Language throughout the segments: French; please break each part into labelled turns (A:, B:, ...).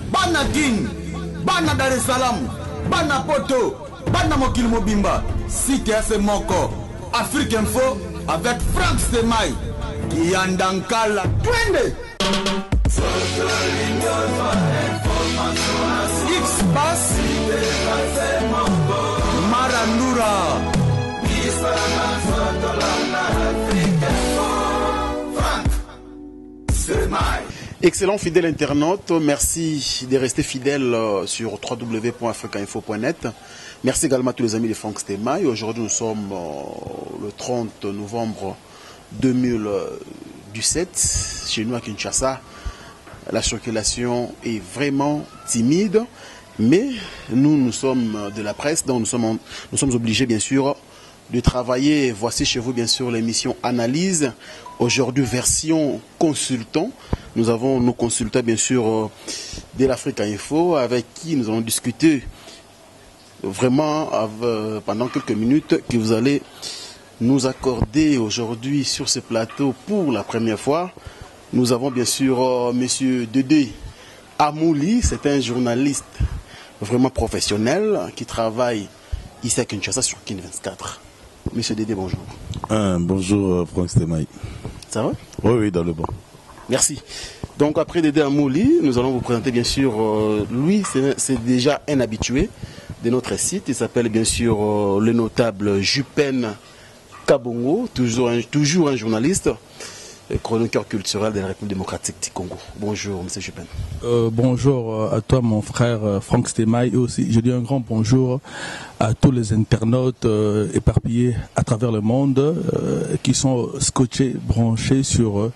A: bana King, bana Dar es Salaam, bana Poto, bana Mokil Mobimba, Site F Moko, Afrique Info avec Franck Stemai, Yandankala, Twende. X-Bass, Marandura.
B: Excellent fidèle internaute, merci de rester fidèle sur www.africainfo.net. Merci également à tous les amis de Franck Stemai. Aujourd'hui nous sommes le 30 novembre 2017 chez nous à Kinshasa. La circulation est vraiment timide, mais nous sommes de la presse, donc nous sommes obligés bien sûr de travailler. Voici chez vous bien sûr l'émission Analyse. Aujourd'hui version consultant. Nous avons nos consultants bien sûr de l'Afrique Info avec qui nous allons discuter vraiment pendant quelques minutes que vous allez nous accorder aujourd'hui sur ce plateau pour la première fois. Nous avons bien sûr monsieur Dédé Amouli, c'est un journaliste vraiment professionnel qui travaille ici à Kinshasa sur Kin 24. Monsieur Dédé, bonjour.
C: Bonjour Franck Stemai.
B: Ça va?
C: Oui, dans le bon.
B: Merci. Donc après Dédé Amouli, nous allons vous présenter bien sûr, lui c'est déjà un habitué de notre site. Il s'appelle bien sûr le notable Jupen Kabongo, toujours un journaliste, chroniqueur culturel de la République démocratique du Congo. Bonjour monsieur Jupen.
D: Bonjour à toi mon frère Franck Stemai, et aussi je dis un grand bonjour à tous les internautes éparpillés à travers le monde qui sont scotchés, branchés sur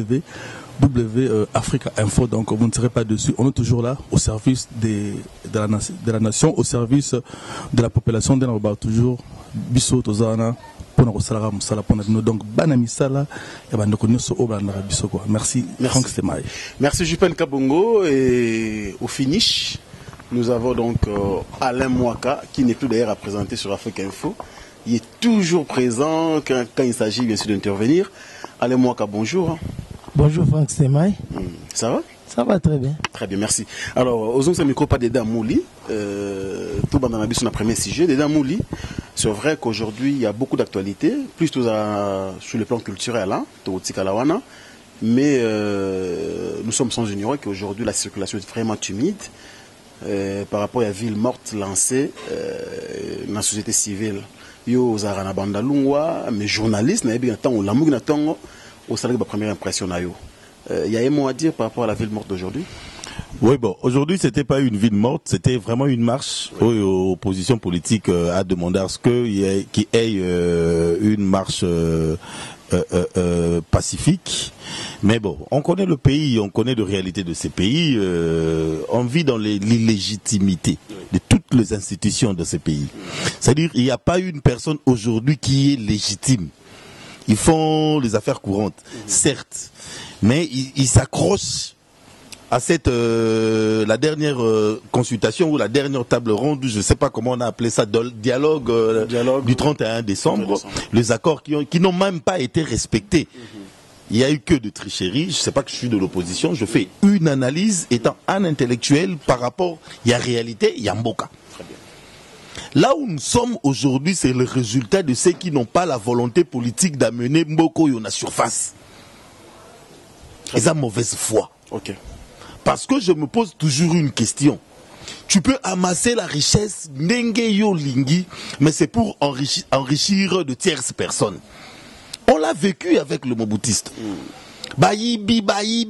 D: Africa Info, donc vous ne serez pas dessus. On est toujours là au service de la nation, au service de la population de Naroba, toujours biso tozana pour nous salara musala pour nous donc banamisala et ben nous so obana biso quoi. Merci Franck Stemai.
B: Merci Jupen Kabongo, et au finish nous avons donc Alain Mwaka qui n'est plus d'ailleurs à présenter sur Afrique Info. Il est toujours présent quand il s'agit bien sûr d'intervenir. Alain Mwaka, bonjour.
E: Bonjour Franck Stemai.
B: Ça va?
E: Ça va très bien.
B: Très bien, merci. Alors, aux autres micro pas Dédé Amouli, tout dans la sur le premier sujet. Dédé Amouli, c'est vrai qu'aujourd'hui il y a beaucoup d'actualités, plus sur le plan culturel, hein, mais nous sommes sans ignorer qu'aujourd'hui la circulation est vraiment timide par rapport à la ville morte lancée dans la société civile. Yo zarana bandalungwa, mais journalistes n'a bien temps la mugna tango au salaire de la première impression na yo. Il y a un mot à dire par rapport à la ville morte d'aujourd'hui?
C: Oui, bon, aujourd'hui c'était pas une ville morte, c'était vraiment une marche. Oui. L'opposition politique a demandé à ce qu'il y ait une marche pacifique. Mais bon, on connaît le pays, on connaît la réalité de ces pays. On vit dans l'illégitimité de toutes les institutions de ces pays. C'est-à-dire il n'y a pas une personne aujourd'hui qui est légitime. Ils font les affaires courantes, certes, mais ils s'accrochent à cette la dernière consultation ou la dernière table ronde, je ne sais pas comment on a appelé ça, dialogue du 31 décembre, les accords qui n'ont même pas été respectés. Il n'y a eu que de tricherie. Je ne sais pas que je suis de l'opposition, je fais une analyse étant un intellectuel par rapport, il y a réalité, il y a Mboka. Là où nous sommes aujourd'hui, c'est le résultat de ceux qui n'ont pas la volonté politique d'amener Mboko à la surface. Ils ont mauvaise foi.
B: Okay.
C: Parce que je me pose toujours une question. Tu peux amasser la richesse Ndenge yo lingi, mais c'est pour enrichir de tierces personnes. On l'a vécu avec le Mobutiste. Baïbi,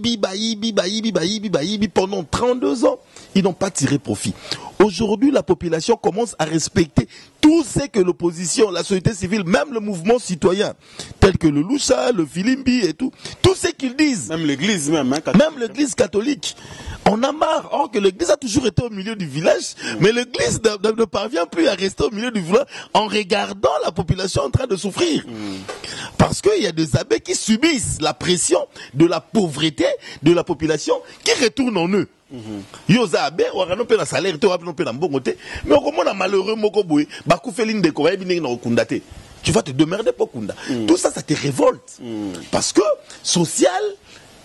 C: pendant 32 ans, ils n'ont pas tiré profit. Aujourd'hui, la population commence à respecter tout ce que l'opposition, la société civile, même le mouvement citoyen, tel que le Loucha, le Filimbi et tout ce qu'ils disent.
B: Même l'église même
C: l'église catholique. On a marre, or que l'église a toujours été au milieu du village, mais l'église ne parvient plus à rester au milieu du village en regardant la population en train de souffrir. Parce qu'il y a des abbés qui subissent la pression de la pauvreté de la population qui retourne en eux. Yoza abe wakano pe na salaire te wakano pe na mbongo te, mais comment na malheureux moko boy ba kufeline de ko yebi na okunda te. Tu vas te démerder pour kunda. Tout ça, ça te révolte. Parce que social,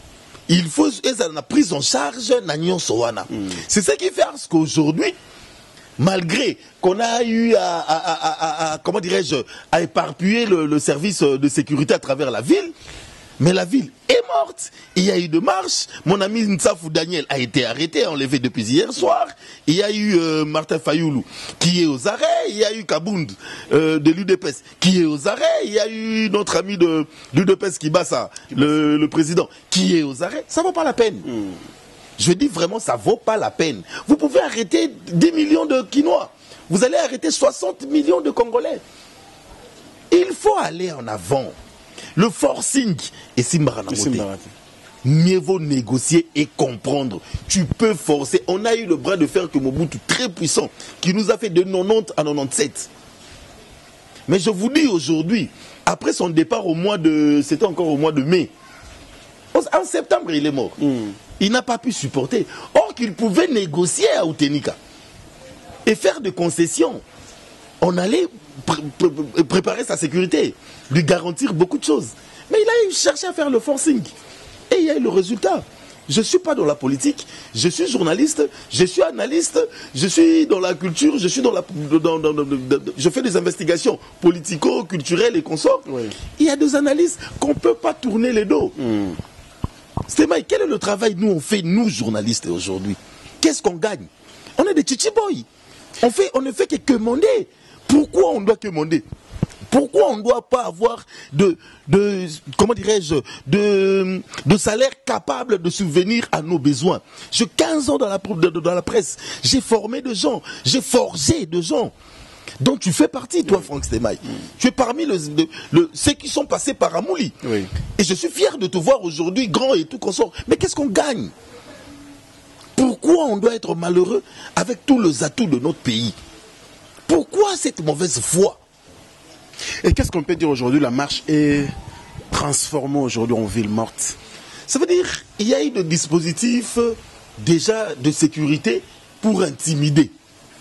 C: il faut la prise en charge Nagnon Sowana. C'est ce qui fait qu'aujourd'hui, malgré qu'on a eu comment dirais-je, à éparpiller le service de sécurité à travers la ville, mais la ville est morte. Il y a eu de marches. Mon ami Nsafou Daniel a été arrêté, enlevé depuis hier soir. Il y a eu Martin Fayoulou qui est aux arrêts. Il y a eu Kabound de l'UDPS qui est aux arrêts. Il y a eu notre ami de l'UDPS qui bat ça, le président, qui est aux arrêts. Ça vaut pas la peine. Je dis vraiment, ça vaut pas la peine. Vous pouvez arrêter 10 millions de Quinois. Vous allez arrêter 60 millions de Congolais. Il faut aller en avant. Le forcing et Simbaranamoté. Mieux vaut négocier et comprendre. Tu peux forcer. On a eu le bras de fer que Mobutu, très puissant, qui nous a fait de 90 à 97. Mais je vous dis aujourd'hui, après son départ c'était encore au mois de mai. En septembre, il est mort. Il n'a pas pu supporter. Or qu'il pouvait négocier à Outenika et faire des concessions. On allait préparer sa sécurité, lui garantir beaucoup de choses. Mais il a cherché à faire le forcing. Et il y a eu le résultat. Je ne suis pas dans la politique, je suis journaliste, je suis analyste, je suis dans la culture, je suis je fais des investigations politico-culturelles et consorts. Oui. Il y a des analyses qu'on ne peut pas tourner les dos. Stémaï, quel est le travail nous on fait, nous journalistes aujourd'hui? Qu'est-ce qu'on gagne? On est des chichiboy. On ne fait que commander. Pourquoi on doit commander? Pourquoi on ne doit pas avoir comment dirais-je, de salaire capable de subvenir à nos besoins? J'ai 15 ans dans la presse. J'ai formé des gens. J'ai forgé des gens. Donc tu fais partie, toi, Franck Stémaï. Tu es parmi ceux qui sont passés par Amouli. Oui. Et je suis fier de te voir aujourd'hui, grand et tout consort. Mais qu'est-ce qu'on gagne? Pourquoi on doit être malheureux avec tous les atouts de notre pays? Pourquoi cette mauvaise foi?
B: Et qu'est-ce qu'on peut dire aujourd'hui? La marche est transformée aujourd'hui en ville morte.
C: Ça veut dire qu'il y a eu des dispositifs déjà de sécurité pour intimider.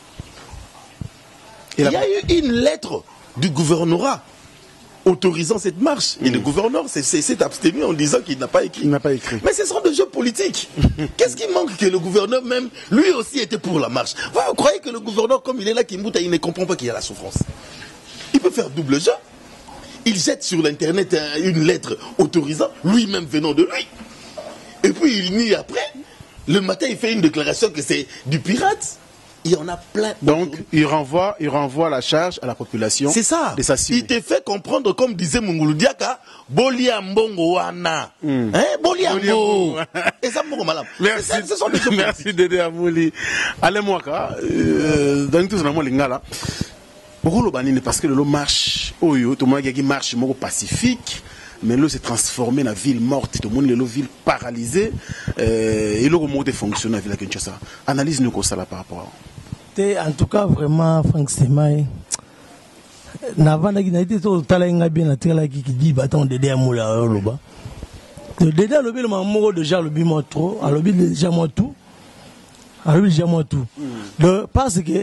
C: Il y a eu une lettre du gouvernorat autorisant cette marche. Et le gouverneur s'est abstenu en disant qu'il n'a pas écrit.
B: Il n'a pas écrit.
C: Mais ce sont des jeux politiques. Qu'est-ce qui manque que le gouverneur même, lui aussi était pour la marche? Vous croyez que le gouverneur, comme il est là, il ne comprend pas qu'il y a la souffrance? Il peut faire double jeu. Il jette sur l'internet une lettre autorisant, lui-même venant de lui. Et puis il nie après. Le matin, il fait une déclaration que c'est du pirate. Il y en a plein.
B: Donc, il renvoie la charge à la population.
C: C'est ça. Il te fait comprendre, comme disait Mungulu Diaka, Boliambongo wana. Boliambo. Et ça, mon malade.
B: Merci. Ce sont des choses. Merci, Dédé Amouli. Allez, moi, dans tout ce moment, lingala. Parce que le marche, tout le monde qui marche, pacifique. Mais là, c'est transformé en ville morte, tout le monde est ville paralysée. Et là, comment fonctionne la ville de Kinshasa? Analyse-nous ça par rapport à.
E: En tout cas, vraiment, Franck Stémaï, Navana qui n'a été tout à l'heure bien à qui dit bâton de Dédé Amoula Loba. Dédé a levé le maman déjà le bimon trop, a levé déjà moi tout. A levé déjà moi tout. Parce que,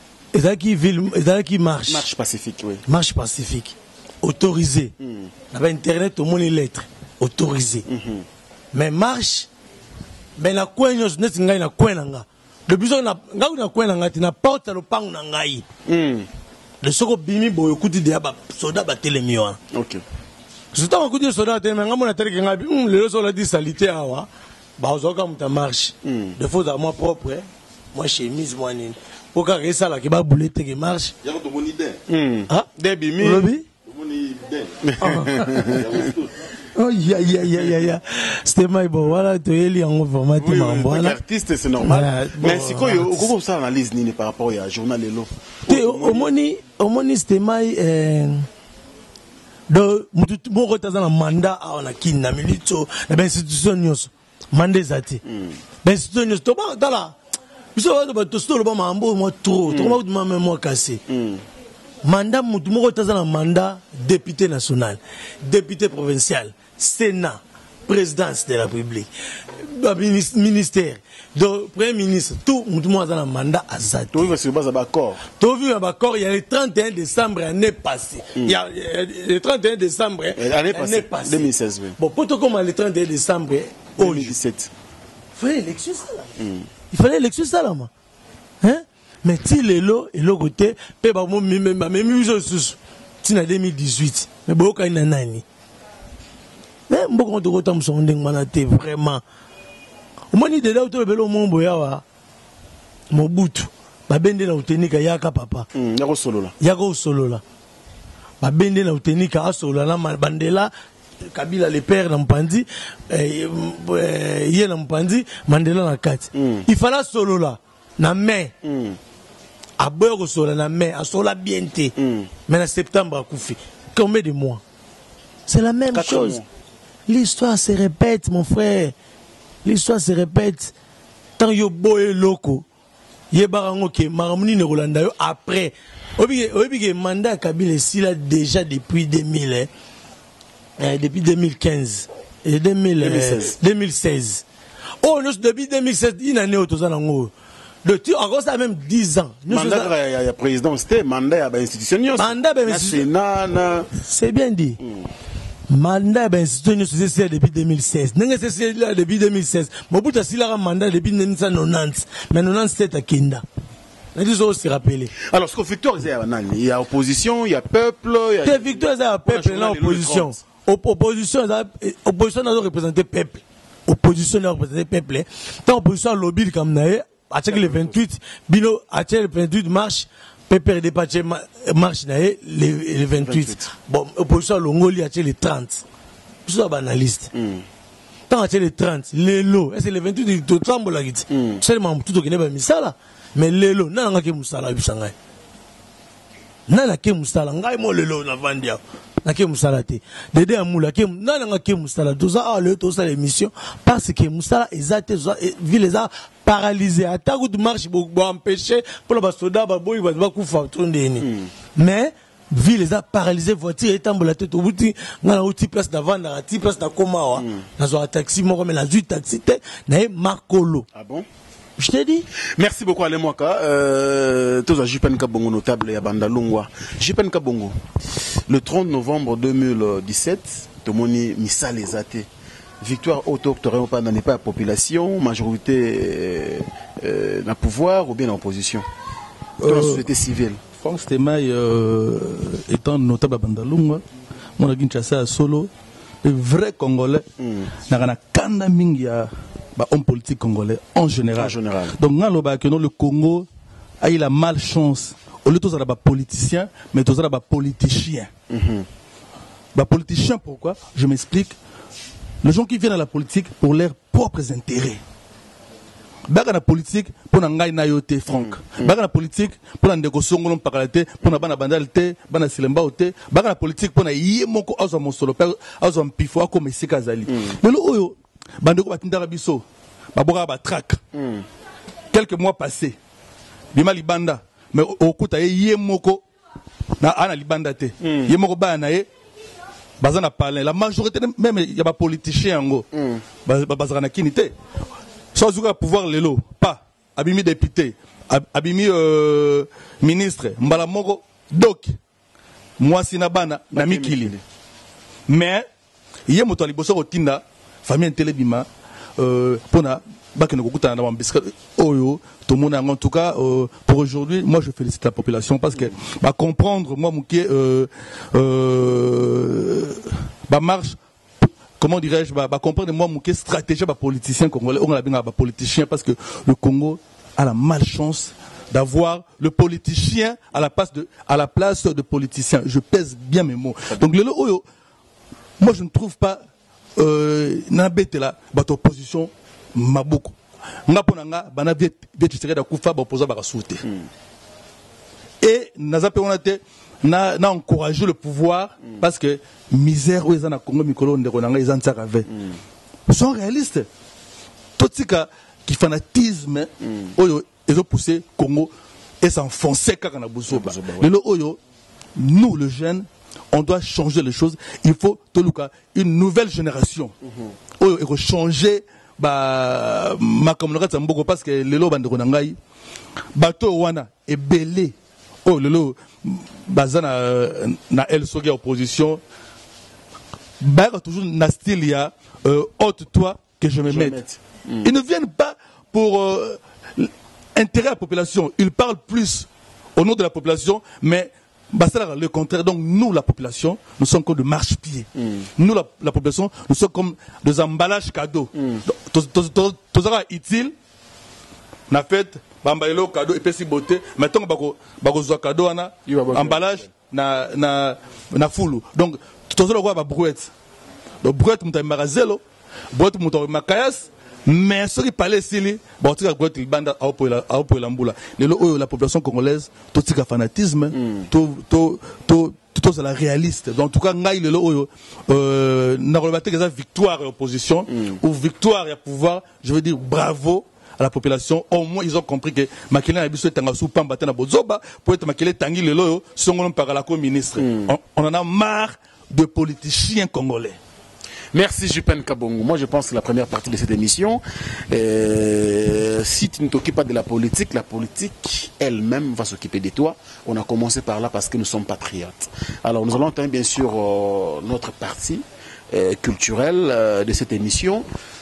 E: qui marche.
B: Marche pacifique, oui.
E: Marche pacifique. Autorisé. Avec Internet, tout le monde est lettre. Autorisé. Mais marche, mais la coin, n'est-ce pas la coin. Le besoin na coin nanga tina porte le pang nangai. Le soko bimi boyo kuti de aba soda batele miwa.
B: OK.
E: Soda ko kuti soda tele ngamo na tele ngabi le sola di salité awa. Ba ozoka muta marche. De fois à moi propre, moi chemise moi nini. Pour que ça là qui ba boulette qui marche.
C: Ya ko to moni den.
E: Ah,
B: de bimi.
E: Lobi?
C: Moni den.
E: Oh, ya. C'était mal, bon, voilà, tu es lié en format.
B: Oui, artiste, c'est normal. Mais si quoi, comment ça analyse ni par rapport à journal et l'eau?
E: Au moni, c'était mal, de, mon retard dans le mandat à la kin, na milito, la institution news, mandat zati. L'institution news, tu vas dans la, tu sais, tu vas te stoler, tu vas m'embourger, trop, tu vas m'embourger, moi, cassé. Mandat, mon retard dans le mandat, député national, député provincial, Sénat, présidence de la République, ministère, premier ministre, tout le monde a un mandat à ça.
B: Tu as vu un accord.
E: Il y a le 31 décembre l'année passée. Il y a le 31 décembre
B: l'année passée. 2016, oui.
E: Bon, pour tout comme le 31 décembre,
B: 2017.
E: Il fallait élection ça là. Hein? Mais si les lots et l'autre côté, même en 2018. Mais beaucoup de nani. Mais beaucoup de gens sont vraiment. Au moins, il y a des gens qui ont Mobutu. Babende na utenika yaka papa.
B: Yako solo là.
E: Yako solo là. Babende na utenika solo là. Bandela. Kabila le père na mpandi. Yé na mpandi. Mandela na kati. Il fallait solo là. Na mai. A beurre solo na mai. A solo bienté. Mais en septembre a koufi. Combien de mois? C'est la même chose. L'histoire se répète, mon frère. L'histoire se répète. Tant yo boye loko. Yebarango ke maramuni ne Rolanda yo après. Obi mandat Kabila ici là déjà depuis 2000 depuis 2015 et 2016. Oh nous depuis 2016 une année autozanango. Le tu encore ça même 10 ans.
B: Mandat il y a président c'était mandat à institution.
E: Mandat c'est bien dit. Mandat ben c'est depuis 2016. C'est là depuis 2016. Mobutu a mandat depuis 1990. Mais 97 à Kenda. Il faut se rappeler.
B: Alors, ce que Victor il y a opposition, il y a peuple.
E: Il y a Victor, il y a peuple, il y a opposition. Opposition doit représenter peuple. Opposition doit représenter peuple. Tant opposition lobby comme naïe, à le 28, Bino, à le 28 marche. Pépère dépassé marche les 28. Bon, opposition Longoli a les 30. C'est un analyste. Tant a les 30, les lots, c'est les 28 de Trambo la guide. Seulement tout qui n'est pas mis ça là. Mais les lots, n'a pas que Moussala Bissangay. N'a pas que Moussala, n'a pas le lot, n'a pas vendu. N'a que Moussala té. Dédé à Moula, n'a pas que Moussala. Tout ça, tout ça l'émission. Parce que Moussala, vu les a paralysé. À ta route marche, pour empêcher, pour le soda, il va mais, vu les a paralysé, voiture est en tête au bout, on a outil place d'avant, on a outil place d'Akomawa. On a un taxi, moi, mais la vie taxi, n'a Marcolo.
B: Ah bon?
E: Je t'ai dit.
B: Merci beaucoup, Alain Mwaka. Tous à Jipen Kabongo notable et à Bandalungwa. Jipen Kabongo. Le 30 novembre 2017, Tomoni Missa les athées. Victoire autochtone n'est pas la population, majorité dans le pouvoir ou bien en opposition. Dans la société civile.
D: Franck Stemay étant notable à Bandalungwa, mon Kinshasa à Solo, le vrai Congolais, n'a kanda mingia homme politique congolais en général. Donc le Congo a eu la malchance. Au lieu de faire des politiciens, mais de faire des politiciens. Des politiciens, pourquoi? Je m'explique. Les gens qui viennent à la politique pour leurs propres intérêts. Baga na politique pour n'engager nayote Franck. Baga na politique pour n'endego songolom pakalate pour n'abana bandalité, bana silemba ote. Baga na politique pour n'ayé moko azo monsolo per azo mpifo ako mesika zali. Mais le oyo bandeko batinda biso baboka ba track. Quelques mois passés, bima libanda mais okuta yé moko na ana libanda te. Yé moko ba na ye bazana parler la majorité même il y a pas politiciens ngo bazana kinité sans pouvoir lelo pas abimi député abimi ministre mbala moko donc moi sinabana na mikili mais yé moto liboso rotinda famille intelebima pona bakeno kokuta na bambisika oyo tout le monde en tout cas pour aujourd'hui moi je félicite la population parce que va comprendre moi mouké ba marche comment dirais-je va comprendre moi mouké stratégie ba politicien congolais on a bien ba politicien parce que le Congo a la malchance d'avoir le politicien à la place de politicien. Je pèse bien mes mots. Donc le oyo moi je ne trouve pas n'abete là votre opposition mabuko ngaponanga bana vietissere da kufa ba opposa ba souté et nazape on a été na encourager le pouvoir parce que misère où ils en a Congo mikolo ndeko nanga ils en tsakave sont réalistes totika qui fanatisme oyo ils ont poussé Congo et s'enfoncer quand na busoba le oyo nous le jeune on doit changer les choses. Il faut toluka une nouvelle génération. Il faut changer ma communauté parce que les lots bandeko nangai bateau wana est belé. Oh le lot bazana na el sogi opposition. Bah toujours na style ya haute toi que je me mette. Ils ne viennent pas pour intérêt à la population. Ils parlent plus au nom de la population, mais le contraire. Donc nous, la population, nous sommes comme de marche-pieds. Nous, la population, nous sommes comme des emballages cadeaux. Tout ça utile. Na fait, bambailo cadeau et puis si beauté. Maintenant, bako cadeau ana emballage na foulou. Donc tout ça quoi ba brouette. Donc brouette muta marazelo, brouette muta makayas. Mais ce qui parlait ici, bon, tu as le banda à Opoelambula. La population congolaise, tout ce fanatisme, tout c'est la réaliste. Donc, en tout cas, ngaï le n'a rebatté que ça victoire et opposition ou victoire et pouvoir. Je veux dire bravo à la population. Au moins, ils ont compris que Makila a besoin de sous pamba na bozoba pour être Makila tangi le loyo, son par la co-ministre. On en a marre de politiciens congolais.
B: Merci Jupen Kabongo. Moi je pense que la première partie de cette émission, si tu ne t'occupes pas de la politique elle-même va s'occuper de toi. On a commencé par là parce que nous sommes patriotes. Alors nous allons entendre bien sûr notre partie culturelle de cette émission.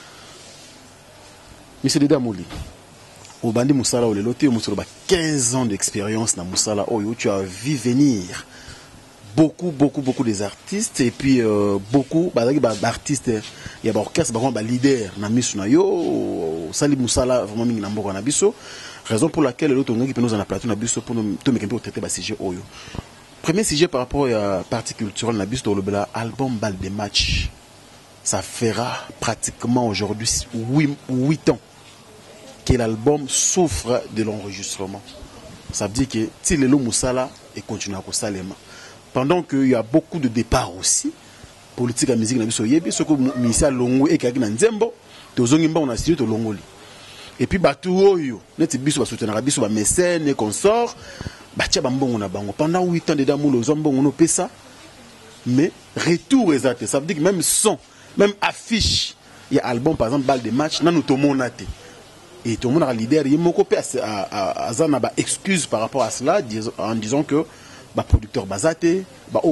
B: Monsieur Deda Mouli, au Bandi Moussala, au Leloté, au 15 ans d'expérience dans Moussala, où tu as vu venir beaucoup des artistes et puis beaucoup d'artistes, il y a des orchestres, des leaders na misu na yo sali musala vraiment mingi na mboko na biso, raison pour laquelle l'autre qui peut nous en plateau na biso pour nous tout traiter ba sujet oyo. Premier sujet par rapport à partie culturelle na biso le bela album Bal de match. Ça fera pratiquement aujourd'hui 8 ans que l'album souffre de l'enregistrement. Ça veut dire que si le musala et continue à salema. Pendant qu'il y a beaucoup de départs aussi, politique à musique, ce que ministère Longo et Kagina Nzembo, on a signé Longoli. Et puis, Batouoyo, net biso va soutenir biso va mécène et consort, batia bambon na bango. Pendant 8 ans, déjà, nous zombon on a ça. Mais, retour exact. Ça veut dire que même son, même affiche, il y a album, par exemple, Bal de match, nous tomons naté. Et tout le monde a leader, il y a beaucoup de excuses par rapport à cela, en disant que producteur bazaté,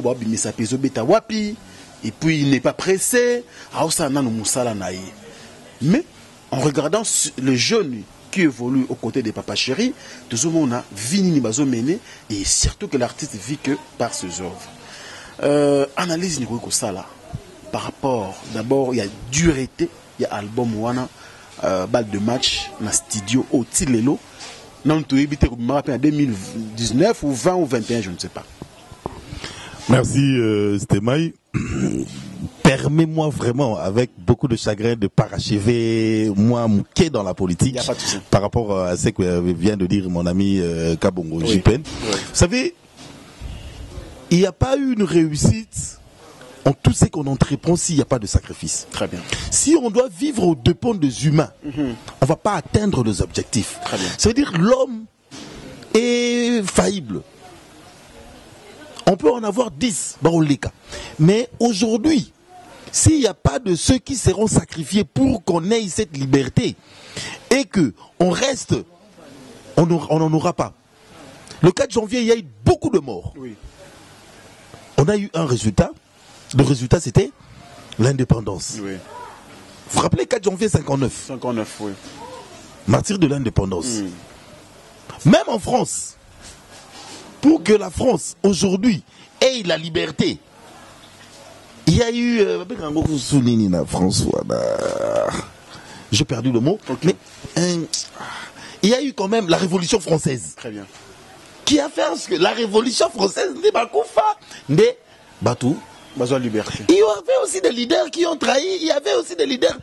B: et puis il n'est pas pressé. Mais en regardant les jeunes qui évoluent aux côtés des Papa Chéri, tout le monde a vini mené et surtout que l'artiste vit que par ses œuvres. Analyse Niko Sala par rapport, d'abord il y a dureté, il y a album Wana, Bal de match, dans studio au Tilelo. Non, tu es en 2019 ou 20 ou 21, je ne sais pas.
C: Merci Stémaï. Permets-moi vraiment, avec beaucoup de chagrin, de parachever moi mouqué dans la politique par rapport à ce que vient de dire mon ami Kabongo Jipen. Vous savez, il n'y a pas eu une réussite en tout ce qu'on entreprend s'il n'y a pas de sacrifice.
B: Très bien.
C: Si on doit vivre aux dépens des humains, on ne va pas atteindre les objectifs.
B: Très bien.
C: Ça veut dire que l'homme est faillible. On peut en avoir 10, mais aujourd'hui, s'il n'y a pas de ceux qui seront sacrifiés pour qu'on ait cette liberté et qu'on reste, on n'en aura pas. Le 4 janvier, il y a eu beaucoup de morts.
B: Oui.
C: On a eu un résultat. Le résultat, c'était l'indépendance.
B: Oui.
C: Vous vous rappelez 4 janvier 59
B: 59, oui.
C: Martyr de l'indépendance. Même en France, pour que la France, aujourd'hui, ait la liberté, il y a eu... François, j'ai perdu le mot.
B: Okay.
C: Mais il y a eu quand même la Révolution française.
B: Très bien.
C: Qui a fait ce que la Révolution française n'est pas n'est Batou.
B: Besoin de liberté.
C: Il y avait aussi des leaders qui ont trahi. Il y avait aussi des leaders.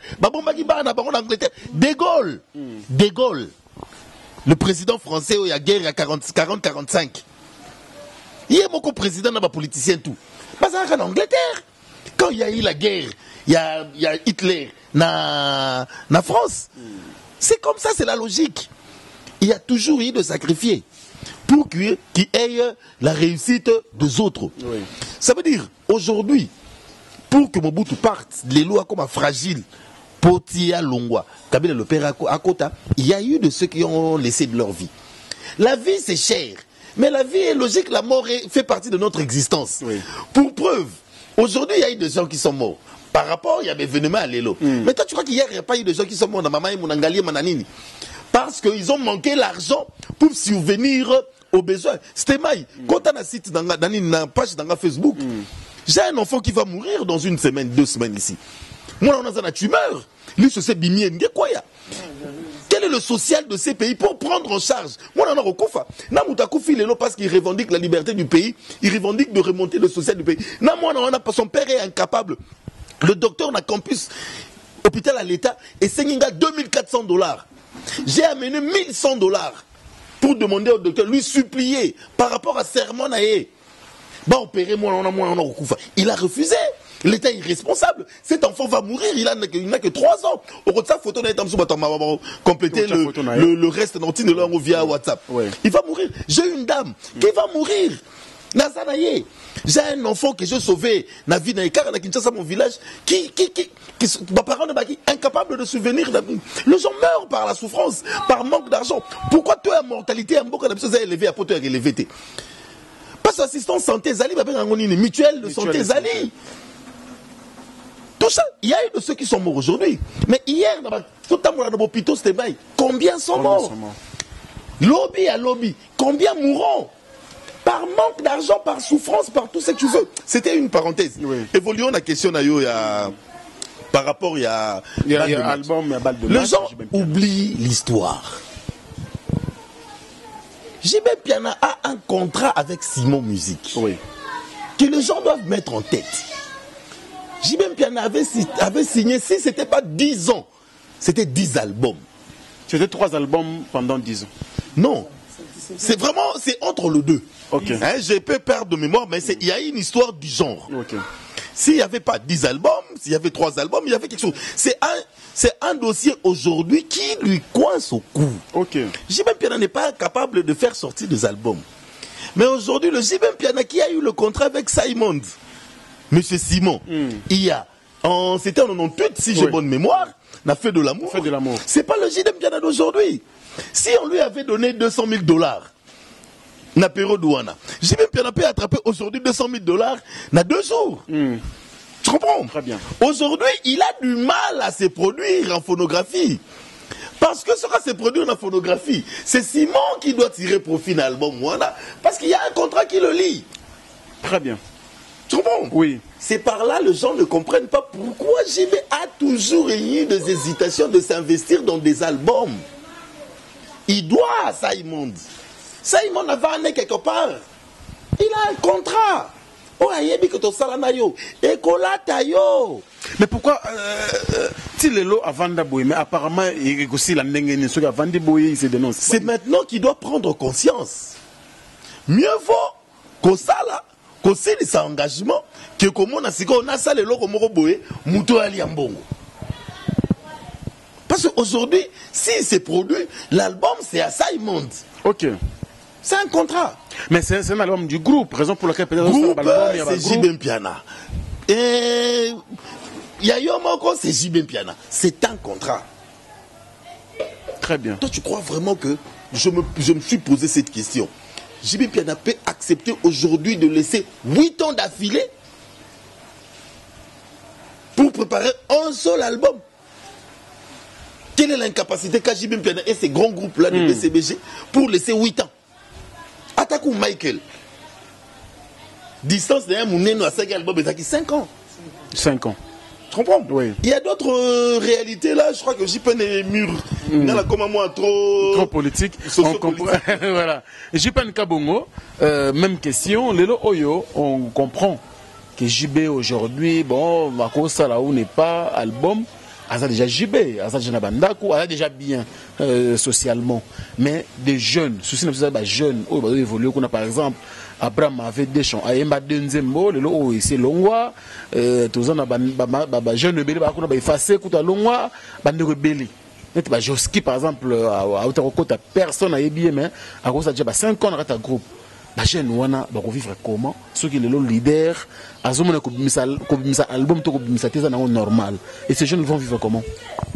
C: De Gaulle. De Gaulle. Le président français, il y a guerre à 40-45. Il y a beaucoup de présidents, de politiciens, tout. Parce qu'en Angleterre, quand il y a eu la guerre, il y a Hitler na France. C'est comme ça, c'est la logique. Il y a toujours eu de sacrifier pour qu'il y ait la réussite des autres.
B: Oui.
C: Ça veut dire, aujourd'hui, pour que Mobutu parte, les lois comme fragile, Potia Longwa, Kabila le père à Kota, il y a eu de ceux qui ont laissé de leur vie. La vie, c'est cher. Mais la vie est logique, la mort fait partie de notre existence.
B: Oui.
C: Pour preuve, aujourd'hui, il y a eu des gens qui sont morts. par rapport il y a des événements à l'élo. Mais toi tu crois qu'hier il n'y a pas eu de gens qui sont morts dans maman et Mounangali Mananini parce qu'ils ont manqué l'argent pour subvenir aux besoins. C'était maï. Quand on a site dans une page dans Facebook, j'ai un enfant qui va mourir dans 1 semaine, 2 semaines ici. Moi on a une tumeur. Lui se sait bimien quoi ya. Quel est le social de ces pays pour prendre en charge? Moi, on a recouvert. Namutakufi Lelo parce qu'il revendique la liberté du pays, il revendique de remonter le social du pays. Son père est incapable. Le docteur n'a campus hôpital à l'État et c'est $2,400. J'ai amené $1,100 pour demander au docteur, lui supplier par rapport à serment naé. Bah opérer moi on a recouvert. Il a refusé. L'État est irresponsable. Cet enfant va mourir, il n'a que 3 ans. Au de sa photo, compléter le reste via WhatsApp. Ouais. Il va mourir. J'ai une dame qui va mourir. Nazanaye. J'ai un enfant que j'ai sauvé. Navi Naïkar, Kinshasa, mon village, mes parents ne sont incapables de souvenir. Les gens meurent par la souffrance, par manque d'argent. Pourquoi toi, la mortalité, un beaucoup de élevé à poter élevé? Parce que l'assistance santé, Zali, une mutuelle de santé, Zali. Tout ça, il y a eu de ceux qui sont morts aujourd'hui. Mais hier, combien sont morts? Lobby à lobby. Combien mourront? Par manque d'argent, par souffrance, par tout ce que tu veux. C'était une parenthèse. Oui. Évoluons la question par rapport à l'album. Les gens oublient l'histoire. JB Piana a un contrat avec Simon Musique. Oui. Que les gens doivent mettre en tête. JB Piana avait signé, si ce n'était pas 10 ans, c'était 10 albums.
B: C'était 3 albums pendant 10 ans.
C: Non, c'est vraiment, c'est entre les deux.
B: Okay.
C: Hein, j'ai peu perdre de mémoire, mais il y a une histoire du genre.
B: Okay.
C: S'il n'y avait pas 10 albums, s'il y avait 3 albums, il y avait quelque chose. C'est un dossier aujourd'hui qui lui coince au cou.
B: Okay.
C: JB Piana n'est pas capable de faire sortir des albums. Mais aujourd'hui, le JB Piana qui a eu le contrat avec Simon, Monsieur Simon, il y a, c'était en 98, si j'ai bonne mémoire, n'a fait de l'amour. C'est pas le JB Piana d'aujourd'hui. Si on lui avait donné $200,000, na période douana, JB Piana peut attraper aujourd'hui $200,000 na 2 jours. Tu comprends?
B: Très bien.
C: Aujourd'hui, il a du mal à se produire en phonographie. Parce que ce qui se produit en phonographie, c'est Simon qui doit tirer profit dans l'album. Parce qu'il y a un contrat qui le lie.
B: Très bien.
C: Tu comprends?
B: Oui.
C: C'est par là les gens ne comprennent pas pourquoi JB a toujours eu des hésitations de s'investir dans des albums. Il doit à Simon. Simon avait amené quelque part. Il a un contrat.
B: Mais pourquoi Tilelo a vendu mais apparemment il aussi la a vendu il se dénonce.
C: C'est maintenant qu'il doit prendre conscience. Mieux vaut qu'on sala, qu'on signe cet engagement, que comme on a si on a ça le logo moroboé, muto ali ambongo. Parce qu'aujourd'hui, si c'est produit, l'album c'est à Simon.
B: Ok.
C: C'est un contrat.
B: Mais c'est un album du groupe, raison pour laquelle peut-être
C: c'est JB Piana. Et Yayomoko, c'est JB Piana. C'est un contrat.
B: Très bien.
C: Toi, tu crois vraiment que je me suis posé cette question? JB Piana peut accepter aujourd'hui de laisser 8 ans d'affilée pour préparer un seul album? Quelle est l'incapacité qu'a JB Piana et ces grands groupes-là de BCBG pour laisser 8 ans? Attaque Michael. Distance d'un mouneno à 5 albums, mais 5 ans.
B: 5 ans.
C: Tu comprends?
B: Oui.
C: Il y a d'autres réalités là, je crois que JP est mûr. Dans la comme moi trop
B: politique. On comprend. Voilà. JP Kabongo, même question. Lelo Oyo, on comprend que JB aujourd'hui, bon, Makosa là où n'est pas album. Ça déjà JB, ça déjà Bandaku, ça déjà bien socialement. Mais des jeunes, ceci n'est pas des jeunes, oh, bah, évoluer qu'on a par exemple, Abraham avait des champs, Ayemba Denzembo, le lot ici Longwa, tous en a jeunes belé, bah qu'on a effacé, qu'on a Longwa, bande rebelle. Net bah Joski par exemple, à Otarokota, personne a ébié, mais à cause de déjà 5 ans dans ta groupe. Bah jeune wana bah vivre comment ceux qui les leader azomona ko bimisa album to ko bimisa teza na normal et ces jeunes vont vivre comment?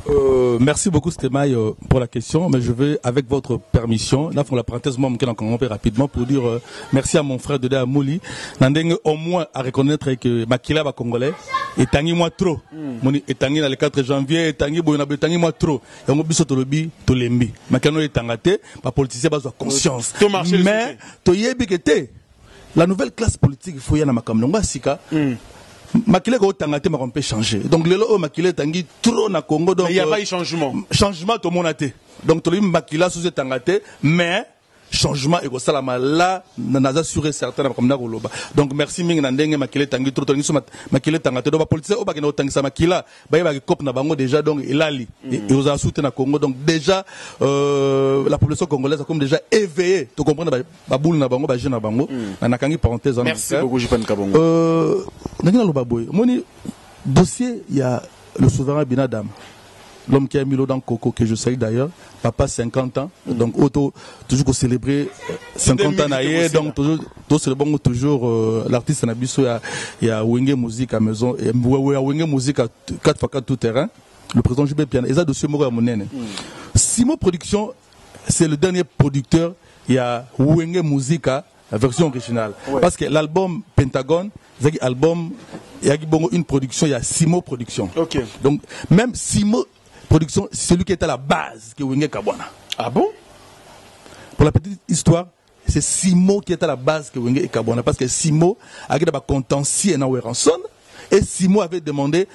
D: Merci beaucoup Stémaï pour la question, mais je vais, avec votre permission, là pour la parenthèse, moi je vais rapidement pour dire merci à mon frère Dedé Amouli, Nandeng au moins à reconnaître que Makila va congolais, et tangi moi trop, moni et tangi le 4 janvier, et tangi moi trop, et on biso tolobi tolembi, Makano est tangate, pas politicien pas conscience, mais toyebi kete, la nouvelle classe politique il faut y en a makamlonga sika. Makile ko tangate ma peut changer. Donc le lo makile tangi trop na Congo donc
B: il y a pas eu changement.
D: Changement tout monde a été. Donc to makila sous tangate mais changement et ça la là n'a assuré certains comme na koloba. Donc merci mingi na ndenge makile tangi trop tangi makile tangate do ba politicien o ba kena tangi sa makila ba ba cop na bango déjà donc ilali et aux assoute na Congo donc déjà la population congolaise a comme déjà éveillé to comprendre ba boule na bango ba jeune na bango na kangi parenthèse.
B: Merci beaucoup Jipan Kabongo.
D: Mon dossier, il y a le souverain Binadam, l'homme qui a mis l'eau dans Coco, que je salue d'ailleurs, papa 50 ans, donc toujours célébrer 50 ans d'ailleurs, donc toujours l'artiste Nabiso, il y a Wenge Musique à maison, et Wenge Musique à 4x4 tout terrain, le président Jubé Piana, et ça dossier Moro à Monene. Simo Production, c'est le dernier producteur, il y a Wenge Musique à la version originale. Ouais. Parce que l'album Pentagone, c'est un album, il y a une production, il y a Simo Production.
B: Okay.
D: Donc, même Simo Production, c'est celui qui est à la base que Wenge Kabwana.
B: Ah bon?
D: Pour la petite histoire, c'est Simo qui est à la base que Wenge Kabwana. Parce que Simo a eu un contentieux dans Weranson. Et Simo avait demandé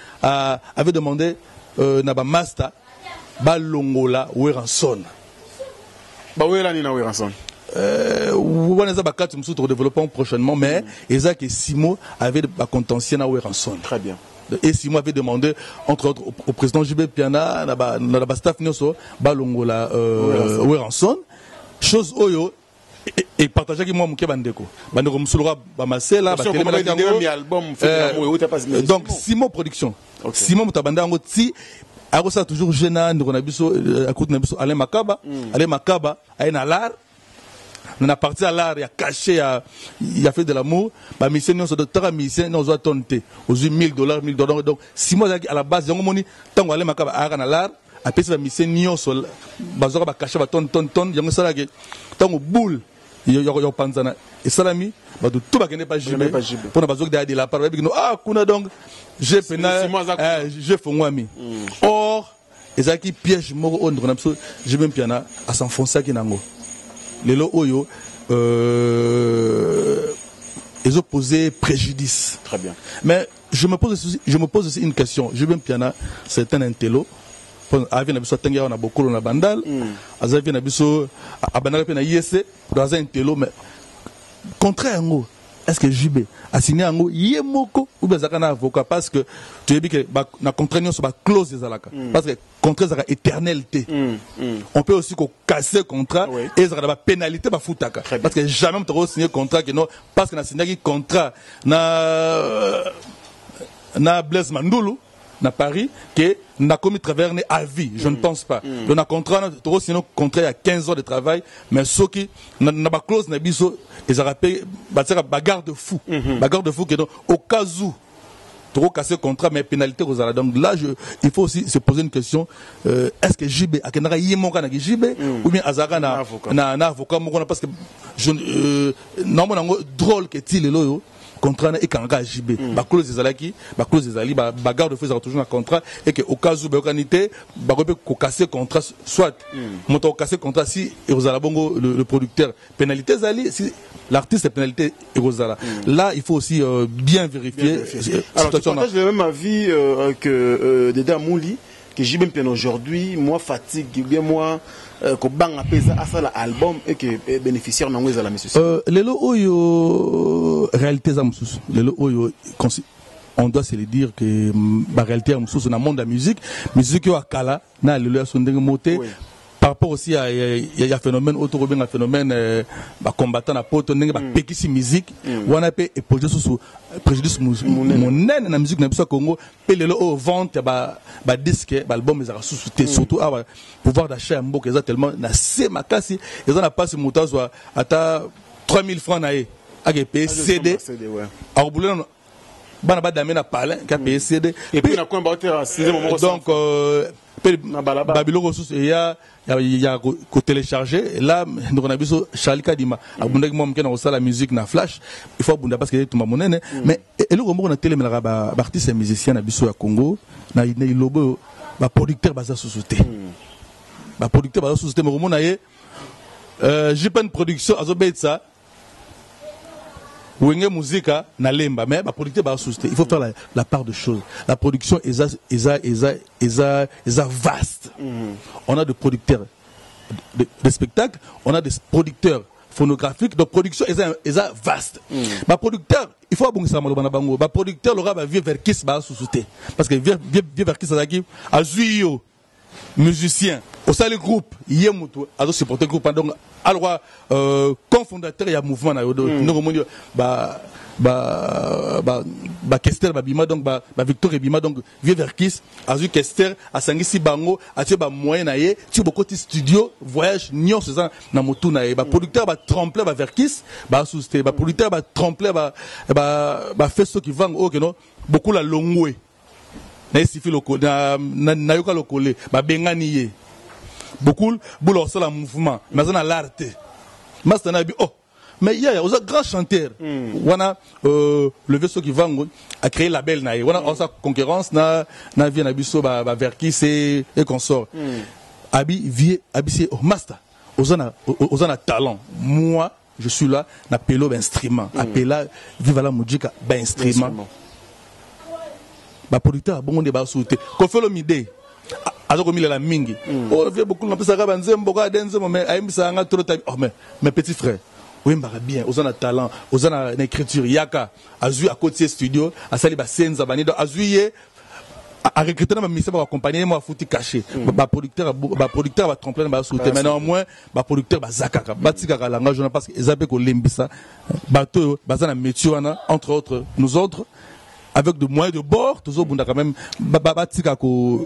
D: Naba Master, Balongola Weranson.
B: Bah, où est la Nina Weranson?
D: On a développement prochainement, mais Isaac et Simo avaient un contentieux à Weranson.
B: Très bien.
D: Et Simo avait demandé, entre autres, au président Jubé Piana, na staff Nyoso, Balongola Weranson, chose oyo, et partager avec moi mon Bandeko. Bandeko Mousoulora Bamasela, donc Simo Production. Simo Moutabanda Ngoti. Alors ça toujours gênant, on a biso Alain Makaba, Alain Makaba, Alain Alar. On a parti à l'art, il a caché, il a fait de l'amour. Ma mission, nous sommes de mission, nous avons tonté. Aux $1000. Donc, si moi, à la base, j'ai monnaie, tant qu'on allait m'accaber à l'art, après cette mission, nous sommes, bazooka va cacher, va ton, j'ai ça là, tant qu'on boule, il y a panzana. Et ça l'a mis, tout va gagner pas jibé. Pour la bazooka de la part, ah, kuna donc, j'ai pénal, j'ai fait moi ami. Or, et ça qui piège, moi, on a j'ai même piana à s'enfoncer à Kinango. Les lots oyo, ils ont posé préjudice.
B: Très bien.
D: Mais je me pose aussi une question. Je veux piana, c'est un intello. Avi na biso tengia na bokolo na bandal. Azavi na biso abanala pe na yese dans un intello mais contraire ngo. Est-ce que JB a signé un mot yemoko ou bien un avocat parce que tu as dit que la contrainte sur la clause des alaka parce que contrat c'est éternalité. On peut aussi casser le contrat et ça la pénalité ba futaka parce que jamais on t'a signé contrat que non parce que na signé contrat na Blaise Mandoulou na Paris que n'a commis travers à vie, je ne pense pas. On a contrat, sinon contrat il y a 15 heures de travail, mais ce qui n'a pas clause n'a biso et ça rappelle bagarre de fou que au cas où trop casser contrat mais pénalité aux arrêts. Donc là il faut aussi se poser une question est-ce que JB a kenara yemonga na JB ou bien azara na avocat parce que je normalement drôle que ti le loyo contrat et kanga JB ba clause des alaki ba clause des ali ba bagarre de feu ça toujours un contrat et que au cas où ba organité ba ko casser contrat soit monto casser contrat si Erosala bongo le producteur pénalité zali si l'artiste est pénalité Erosala là il faut aussi bien vérifier.
B: Alors tu partages le même avis que Deda Mouli que JB Pian aujourd'hui moi fatigue bien moi ko banga pesa asala album et que bénéficiaire nango ezala monsieur
D: lelo oyo réalité za mususu lelo oyo on doit se le dire que la réalité mususu na monde de la musique yo akala na lelo ya sondenge moté par rapport aussi à y a phénomène autour bien phénomène ba combattant na poto ndenge ba pekisi musique wana pe et préjudice monene na musique na biso Congo pe lelo au vente ba disque ba album ezaka sous-souté surtout à pouvoir d'achat mboka eza tellement na se makasi eza na passe motazo ata 3000 francs na e ake payer CD alors boulon bana ba damena palin ka payer CD
B: et puis na quoi ba donc
D: Babylon ressources il y a ko télécharger là donc on a besoin Charlie Kadima abunda moi mkena osala la musique na flash il faut abunda parce que tout monene mais et le on a télé ba artiste musicien na biso ya Congo na ilobo ba producteur baza société ba producteur baza société mais on a j'ai pas une production azobetsa Wenge musica na lemba mais ba producteur ba société il faut faire la part de choses la production est vaste on a des producteurs de spectacles on a des producteurs phonographiques donc production est vaste ba producteur il faut abongisa maloba na bango ba producteur lora ba vieux vers kiss ba société parce que vieux vers kiss azaki azuyo musicien au sein du groupe yemuto azo supporter groupe donc alors cofondateur il y a mouvement na yodo no ba Kester babima donc ba Victor Ebima donc vieux Verkis azu Kester asangisi bango atie ba moyen na ye ti bokoti studio voyage nyon ça na motu na ye ba producteur ba tremplin ba Verkis ba susté ba producteur ba tremplin ba festo qui vang o que non beaucoup la longwe na sifi loko na yoka lokole ba bengani ye beaucoup boulot sur le mouvement mais on a l'art master na bi oh mais il y a un grand chanteur wana le vaisseau qui vang a créé la belle naïe wana sa concurrence na vie na biso ba Verkis et consort abi c'est oh master ozana talent moi je suis là na pelo instrument appela viva la musique ba instrument ba producteur bon de ba sauter ko fait le midi azoko mila la mingi on vient beaucoup na pesa ka banzembo ka denzemo mais ayimbisa nga trop oh mais petit frère oui mbara bien ozana talent ozana na écriture yaka azui à côté studio asali ba senza banido azuiye a recruter na ministère ba accompagner moi fouti caché ba producteur ba tremplin ba sauter mais néanmoins ba producteur ba zakaka batika ka langage parce que ezabe ko lembisa bato bazana métier wana entre autres nous autres avec de moyens de bord toujours bunda quand même batika ko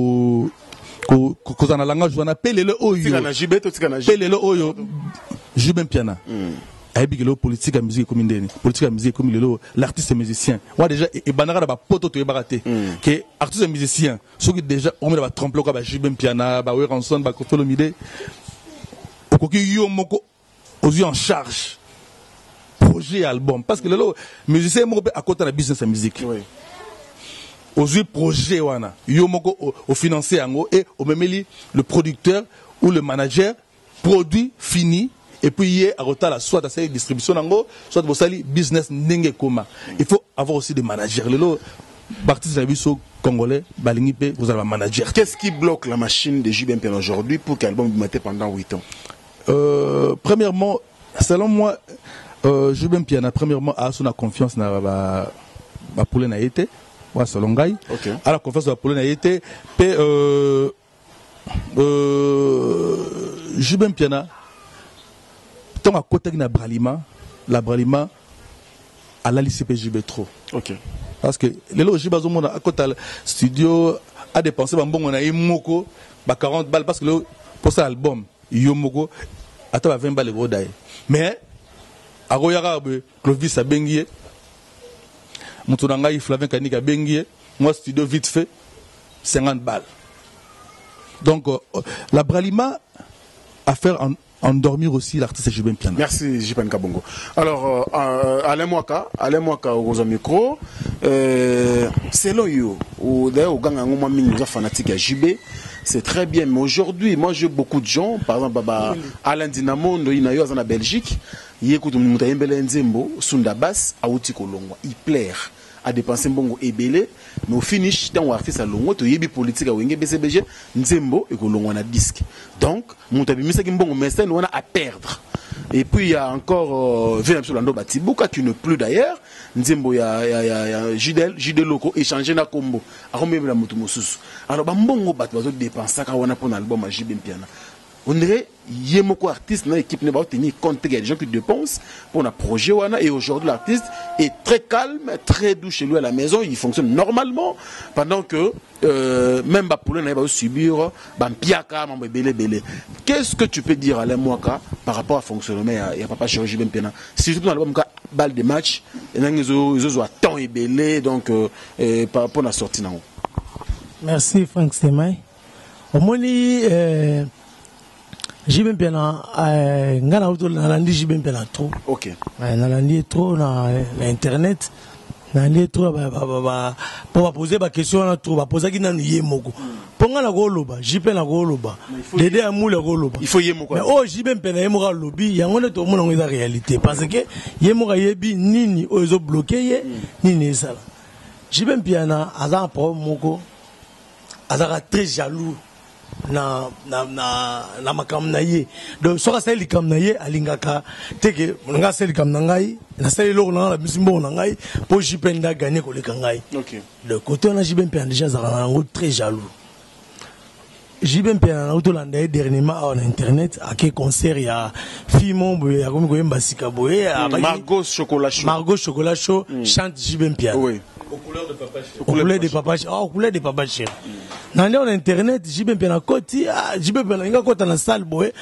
D: kozana langage wana pelele oyo pelele oyo Jubin Piana ayebi le politique à musique comme ndeni politique à musique comme l'artiste musicien moi déjà et banara ba poto to ebaraté que artiste musicien ceux qui déjà on va tremper ko ba Jubin Piana ba Weranson ba Kofolomide okoki yo moko ozu en charge projet album parce que le musicien mo à côté la business à musique oui ozu projet wana yo moko au financer yango et au memeli le producteur ou le manager produit fini et puis hier à retard soit à sa distribution nango soit vous sali business ndenge koma il faut avoir aussi des managers le artiste service congolais balingi pe vous avez un manager.
B: Qu'est-ce qui bloque la machine de Jubin Piana aujourd'hui pour qu'album soit maté pendant 8 ans?
D: Premièrement selon moi Jubin Piana premièrement a son confiance na ba poule na été wa selon gai à la confiance de la poule na été pe Jubin Piana tant à côté na Bralima la Bralima à la lycée PJB trop parce que les loges bazo monde à côté studio a dépensé ba mbongo na imoko ba 40 balles parce que pour ça album yomoko ata 20 balles gros dai mais a royara Clovis a bengié mutunanga Flavien Kanika bengié moi studio vite fait 50 balles donc la Bralima a faire endormir aussi l'artiste Jubin Piana.
B: Merci Jubin Kabongo. Alors Alain Mwaka au micro selon you ou d'ailleurs au ganga ngoma mingi fanatique à JB c'est très bien mais aujourd'hui moi j'ai beaucoup de gens par exemple Alain Dinamo ina en Belgique yekutu mutayembele nzembo Sunda Bass auti kolongwa il plaire à dépenser bongo ebele mais au finish tant artiste à longo to yebi politique à wenge BCBG nzembo et kolongwa na disque donc mutabi misaki mbongo mais c'est on a à perdre et puis il y a encore Venamsolando Batibuka qui ne plus d'ailleurs nzembo ya Jidel Loko échanger na combo a combien la mutu mosusu alors ba mbongo bat bazo dépenser ka wana pour album à Jubin Piana on dirait yemoko artiste na équipe ne va tenir compte il y a des gens qui dépensent pour un projet wana et aujourd'hui l'artiste est très calme très doux chez lui à la maison il fonctionne normalement pendant que même ba poule na va subir ba mpiaka mambo belé qu'est-ce que tu peux dire à Alain Mwaka par rapport à fonctionnement il y a papa Georges Jubin Piana surtout dans l'album balle de match et ils ont temps et belé donc par rapport à la sortie.
E: Merci Frank Stemay. omoni JB Mpena ngana auto nalandi JB Mpena trop.
B: OK.
E: Nalandi trop na internet. Nalandi trop pour poser ba question na trop, poser ki na yemoko. Ponga na ko loba, JB na ko loba. Dede amula ko loba.
B: Il faut yemoko.
E: Mais oh JB Mpena yemoko lobi, yango ne to mona ngeza réalité parce que yemoko yebi nini ozo bloquer ye nini ça. JB Mpena aza problème moko. Aza très jaloux. Na makam na ye donc soka sali kam na ye alingaka teke nga sali kam na ngai na sali lo na misimbo na ngai po jipenda gagner ko le kangai.
B: OK.
E: Le côté on a JB Mpena déjà ça rend très jaloux. JB Mpena na autolanda dernièrement en internet à quel concert il y a Fimon boye comme ko mbasika boye
B: Margot Chocolat Chaud
E: chante JB Mpena.
B: Oui.
E: Aux couleurs de Papa Chéri. Aux couleurs de Papa Chéri. Dans internet, JB Mpena koti, JB Mpena inga kota na salle boy,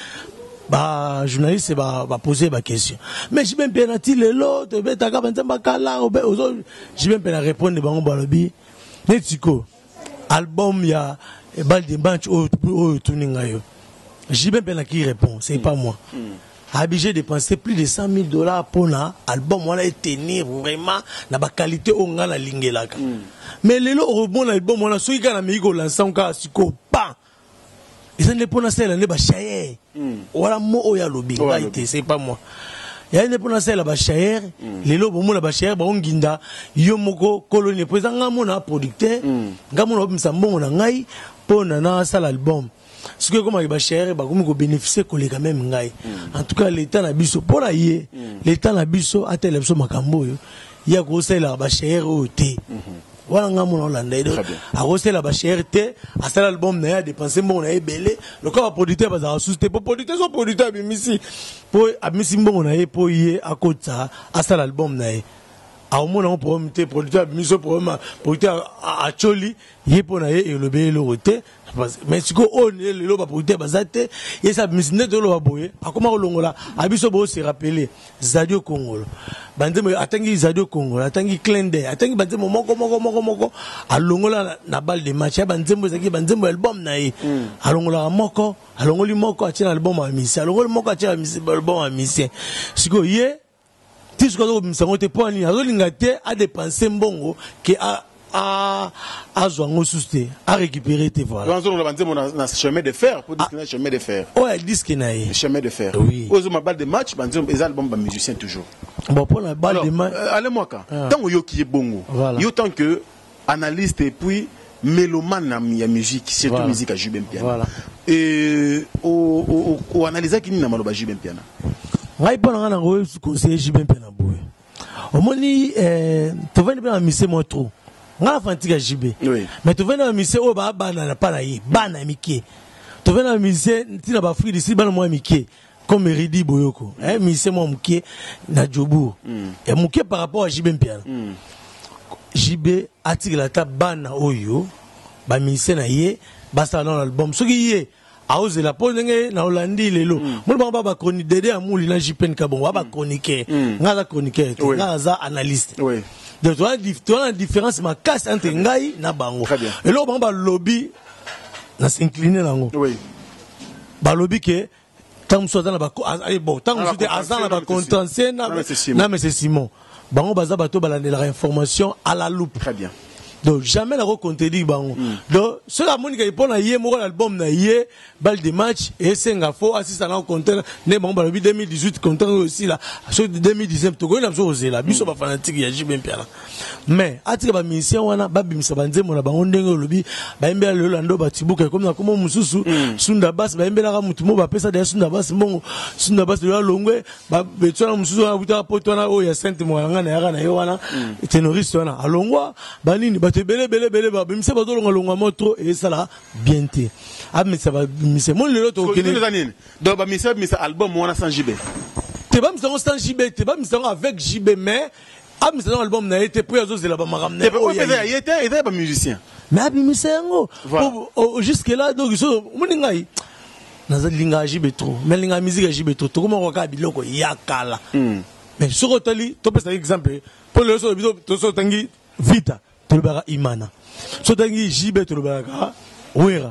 E: ba journaliste ba poser ba question. Mais JB Mpena ti lelo to beta ka banza bakala obe ozo JB Mpena répondre bango balobi netiko album ya bal de match o tuninga yo. JB Mpena qui répond, c'est pas moi. Habitué de dépenser plus de $100,000 pour un album, on a tenir vraiment la qualité on a la ligne là. Mais les lots bon album on a celui qui a mis au lancement car si ko pas. Ils ne pour lancer la ne ba chayer. Voilà mo oya lobby, c'est pas moi. Il y a une pour lancer la ba chayer, les lots bon la ba chayer ba onginda yo moko colonie président ngamona producteur, ngamona obimsambo na ngai pour na ça l'album. Ce que comme il va cher, bah comme bénéficier collègue même ngai. En tout cas l'état na biso pour la yé, l'état na biso a tel biso makambo yo. Il y a gros c'est la ba cher au thé. Voilà ngamona Hollande do. A gros c'est la ba cher thé, a ça l'album na ya dépenser mon na belé. Le corps producteur ba sous-té pour producteur son producteur bimisi. Pour abimisi mon na pour yé à côté a ça l'album na ya. A au moins on problème te producteur bimisi problème producteur a choli yé pour na yé et le belé le roté. Mais si on est le loba pour te bazate et ça misne de loba boye akoma kolongola abiso bo se rappeler Zadio Congolo bandemo atangi Zadio Congolo atangi Clende atangi bandemo moko alongola na balle de match bandemo zaki bandemo album na ye alongola moko alongoli moko atina album a misi alongoli moko atina album a misi siko ye tisko ko misango te poni azolinga te a dépenser mbongo ke à Zouango Sousté, à récupérer tes voiles.
B: On a chemin de fer pour dire qu'il y a chemin de fer.
E: Ouais, ils disent qu'il y a
B: chemin de fer.
E: Oui.
B: Aux balle de match, les albums musiciens toujours.
E: Bon, pour la balle de match.
B: Allez-moi, tant que y est bon, il y a tant que analyste et puis mélomane à musique, surtout musique à JB Mpena.
E: Voilà.
B: Et au analyser qui n'a pas de JB Mpena.
E: Ouais, pas dans un conseiller JB Mpena. Au moins, tu vas pas misser moi trop. Nga fantika JB.
B: Oui.
E: Mais tu viens à mise au baba na pas là yi, bana mike. Tu viens à mise tina ba free d'ici bana moi mike. Comme Ridi Boyoko. Mise moi mike na Jobu. Et mike par rapport à JB Mpena. JB atire la table bana oyo ba mise na ye basa dans l'album. Ce qui est a osé la pondenge na Hollandi lelo. Mo ba chronique Dede Amuli na JP Nkabon ba chroniquer. Nga za chroniquer, nga za analyste.
B: Oui.
E: Donc tu as la différence ma casse entre ngai na bango. Et là on va lobby na s'incliner nango.
B: Oui.
E: Ba lobby que tant soit dans la ba bon tant soit azan la ba contentieux na mais c'est Simon. Bango baza bato balandela information à la loupe.
B: Très bien.
E: Donc jamais la contredire bango. Donc ce la monica il pona yé mo l'album na yé balle de match et senga fo assist na compteur né bango ba 2018 compteur aussi là sur 2019 to go na so osé là biso ba fanatique ya JB Mpena. Mais atika ba mission wana ba bimisa banzemo na bango ndenge lobi ba embela le lando ba tibuka comme na komo mususu sunda bas ba embela ka mutumo ba pesa de sunda bas mbongo sunda bas de la longwe ba betona mususu na buta poto na o ya sainte mo ngana ya na yo wana ténoriste wana alongwa ba nini te belé ba bimse ba dolonga longa motro et ça là bien té ah mais ça va mise mon le to kene
B: donc ba mise album wana sans JB
E: te ba mise sans JB te ba mise avec JB mais ah mise album na été pour azo zela ba maramne
B: oh il était pas musicien
E: mais ah mise ngo jusque là donc so moningai naza linga JB trop mais linga musique JB trop to comment ka biloko yakala mais sur otali to pesa exemple pour le so biso to so tangi vita Tolobara Imana. Sotangi JB Tolobara Wera.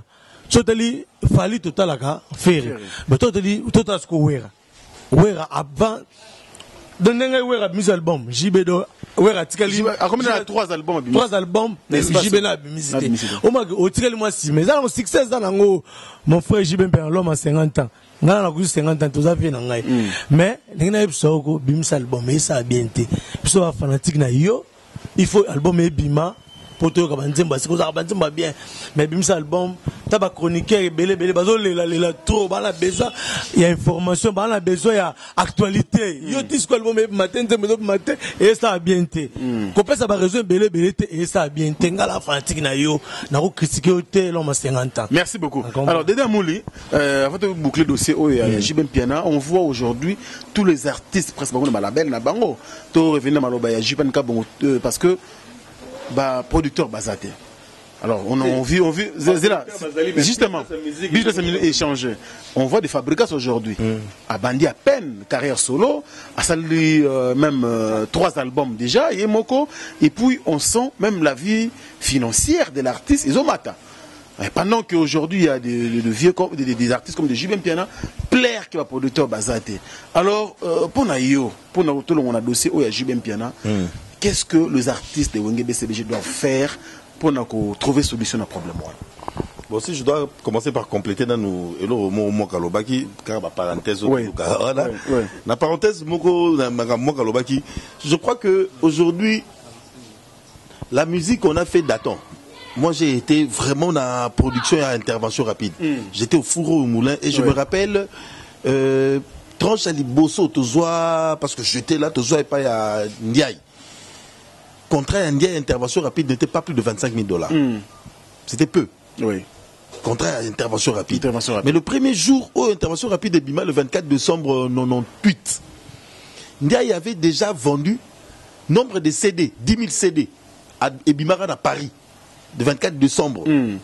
E: Totali fali total aka faire. Mais totali total ce que wera avant. Donnez wera mis album. Jibedo wera tikali.
B: A combien de 3 albums?
E: 3 albums. Jibena musicité. Au moins au tikali moi si. Mais ça on succès dans l'ango. Mon frère Jiben perd l'homme à 50 ans. Ngana na 50 ans tous aviez na ngai. Mais ndengena ebisoko bimisa album et ça a bien été. Biso va fanatique na yo. Il faut album et bima. Pour toi, c'est que bien. Mais bimsa album, t'as pas chroniqueur, belé, trop, bah, la besoin, il y a information, bah, la besoin, il y a actualité. Yo, dis quoi, album, matin, et ça a bien été. Quand ça va résoudre, belé, et ça a bien été. Ngala, fanatique, na yo, na yo, critiqué, l'homme à 50 ans.
B: Merci beaucoup. Alors, Dédé Mouli, avant de boucler le dossier, Jibem Piana, on voit aujourd'hui tous les artistes, presque, dans la belle, na bango, tout revenir à l'obaya, Jibem Kabongo, parce que, bah, producteur Bazate. Alors, on vit, là, justement, business échanger. On voit des fabricants aujourd'hui. À Bandi à peine, carrière solo, à Sali, même 3 albums déjà, et Moko, et puis on sent même la vie financière de l'artiste, ils ont matin. Pendant qu'aujourd'hui, il y a des artistes comme des Jibem Piana, plaire qui va producteur Bazate. Alors, pour tout le monde a dossier où il y a Jibem Piana, qu'est-ce que les artistes de Wenge BCBG doivent faire pour trouver solution à problème?
C: Bon, si je dois commencer par compléter dans nous, et là, moi, Kalobaki, car ma parenthèse, la parenthèse, moi, Kalobaki, je crois que aujourd'hui, la musique qu'on a fait datant. Moi, j'ai été vraiment dans la production et à intervention rapide. J'étais au fourreau au moulin et je me rappelle, tranche à Liboso, parce que j'étais là, et pas à Ndiaye. Contrat indien intervention rapide n'était pas plus de 25 000 $. C'était peu.
B: Oui.
C: Contrat à intervention rapide. Mais le premier jour où intervention rapide est Bima, le 24 décembre 98, Ndiaye avait déjà vendu nombre de CD, 10 000 CD à Ebimara à Paris, le 24 décembre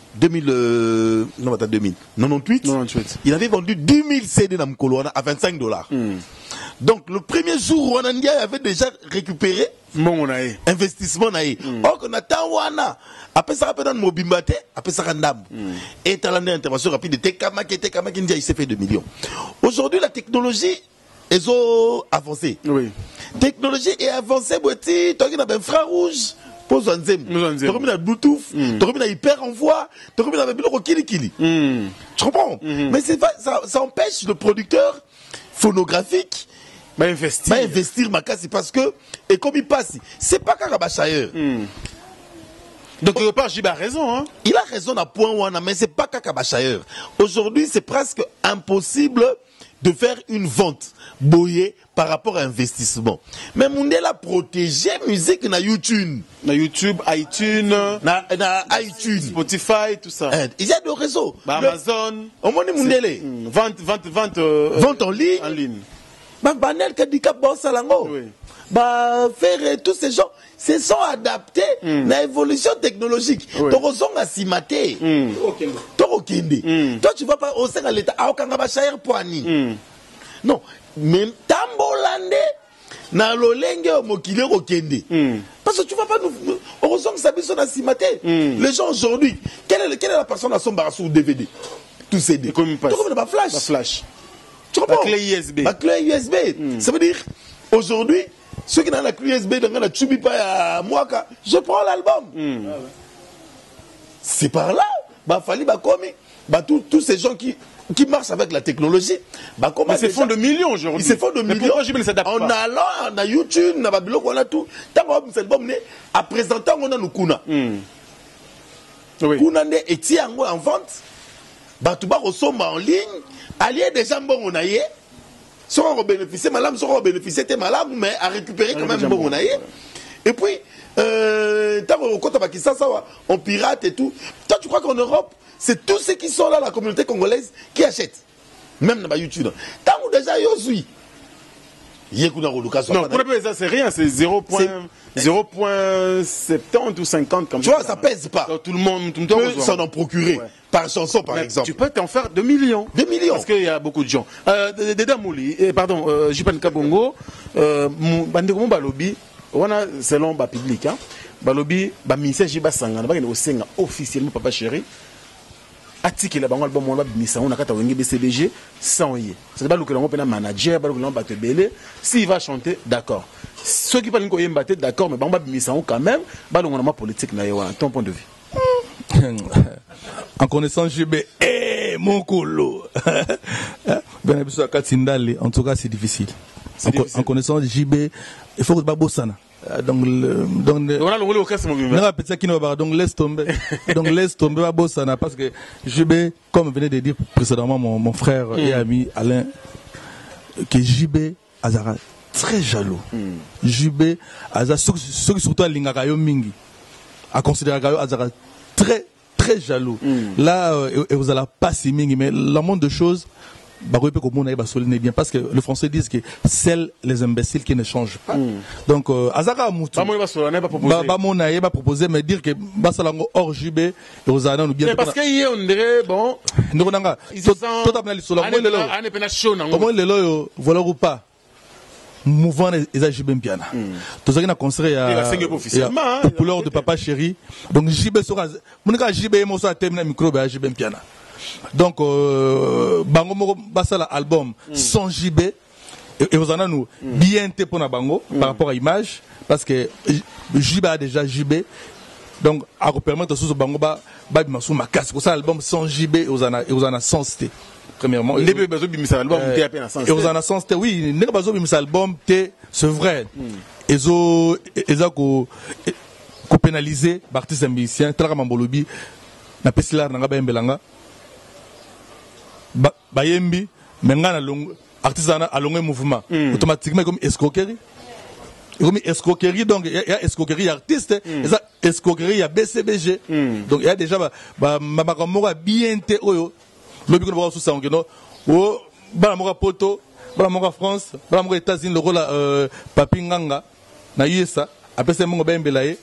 C: 98. Il avait vendu 10 000 CD dans Mkoloana à 25 $. Donc le premier jour où Ndiaye avait déjà récupéré investissement naïe. Or qu'on attend wana après ça rappelle dans Mobimbate après ça randam et talent d'intervention rapide de Tekamaki Ndiaye s'est fait 2 millions. Aujourd'hui la technologie est avancée. Oui. Technologie est avancée boiti toi qui n'a pas infrarouge pose un zem. Tu remets la Bluetooth, tu remets la hyper envoi, tu remets la bilo kili. Tu comprends? Mais ça empêche le producteur phonographique investir ma casse parce que et comme il passe c'est pas Kakabachayer.
B: Donc quelque part Jiba a raison hein.
C: Il a raison à point wana mais c'est pas Kakabachayer. Aujourd'hui c'est presque impossible de faire une vente boyée par rapport à investissement. Mais Mundela protéger musique na YouTube, iTunes, iTunes,
B: Spotify, tout ça.
C: Il y a des réseaux.
B: Amazon.
C: Au moins Mundele. Vente en ligne. Banel Kadikap Salango. Faire tous ces gens se sont adaptés à l'évolution technologique. Torozong a simaté. Torokende. Toi tu vas pas au sein de l'État. Non, même Tambolande na lolenge mokile okende. Parce que tu vas pas nous Torozong Sabison a simaté. Les gens aujourd'hui, quelle est la personne à son bar sur DVD? Tout CD. Comme pas flash. La
B: clé USB.
C: La clé USB. Ça veut dire, aujourd'hui, ceux qui ont la clé USB, je prends l'album. C'est par là. Tous ces gens qui marchent avec la technologie.
B: Ils se font de millions aujourd'hui.
C: Ils se font de millions.
B: Mais pourquoi je ne s'adapte pas?
C: En allant, on a YouTube, on a Babylon, on a tout. Tant qu'on a album, à présenter, on a nous Kuna. Kuna est en vente. Batouba ressemble en ligne. Allié des gens bon on a yé. Seront bénéficier malade, seront bénéficier t'es malade, mais à récupérer quand même bon on a yé. Et puis, on pirate et tout. Toi, tu crois qu'en Europe, c'est tous ceux qui sont là, la communauté congolaise, qui achètent. Même dans YouTube. Tant que déjà, yo suis.
B: Non, pour ça, c'est rien, c'est 0.70 ou 50 comme
C: tu vois, ça pèse pas.
B: Donc, tout le monde
C: peut s'en en procurer. Par chanson, par exemple.
B: Tu peux t'en faire 2 millions.
C: 2 millions.
B: Parce qu'il y a beaucoup de gens. Dédé Mouli, pardon, Jipan Kabongo, Bandegomon Balobi, on a selon le public, Balobi, ministère Jiba Sangana, il y a officiellement Papa Chéri. Atiki la bango album on va bimisa on a kata wenge BCBG sans y. C'est pas le que l'on peut manager, pas le que l'on battre belé. S'il va chanter, d'accord. Ceux qui parlent qu'on y battre, d'accord, mais bango va bimisa on quand même, ba le on politique na yo, ton point de vue.
D: En connaissant JB, mon colo. En tout cas, c'est difficile. En connaissant JB, il faut que tu bosses. Donc laisse tomber. Donc laisse tomber Bossana parce que JB, comme venait de dire précédemment mon frère et ami Alain, que JB Azara très jaloux. JB Azara surtout à Lingakayo Mingi à considérer Azara très très jaloux. Là vous allez pas si mingi mais le monde de choses bien parce que le français dit que c'est les imbéciles qui ne changent pas. Donc Azara Moutou va proposer mais dire que Basalango hors JB et aux années bien
B: parce que hier on dirait bon
D: voilà ou pas mouvement les JB Mpiana tous à conseiller à couleur de papa chéri donc JB sera mon gars JB mo so terminer micro ba JB Mpiana. Donc, Bango Moko Basala album sans JB et vous en avez nous bien été pour Bango par rapport à l'image parce que JB a déjà JB donc à permettre à ce Bango Babimassou ma casse pour ça album sans JB et vous en a sans T premièrement
B: les bébés bimisa album t'es à peine sans
D: et vous en a sans T oui les bazo bimisa album T c'est vrai ils ont pénalisé artiste et musicien Tala Mambolobi na pesilar nanga Bembelanga Bayembi, maintenant artisanat à long mouvement, automatiquement comme escroquerie. Comme escroquerie, donc il y a escroquerie artiste, il y a escroquerie, il y a BCBG. Donc il y a déjà ma bien été oyo. Le but de voir sous ça, oh, balamora poto, balamora France, balamora États-Unis, le rôle Papinganga, na USA, après c'est mon bembelaye.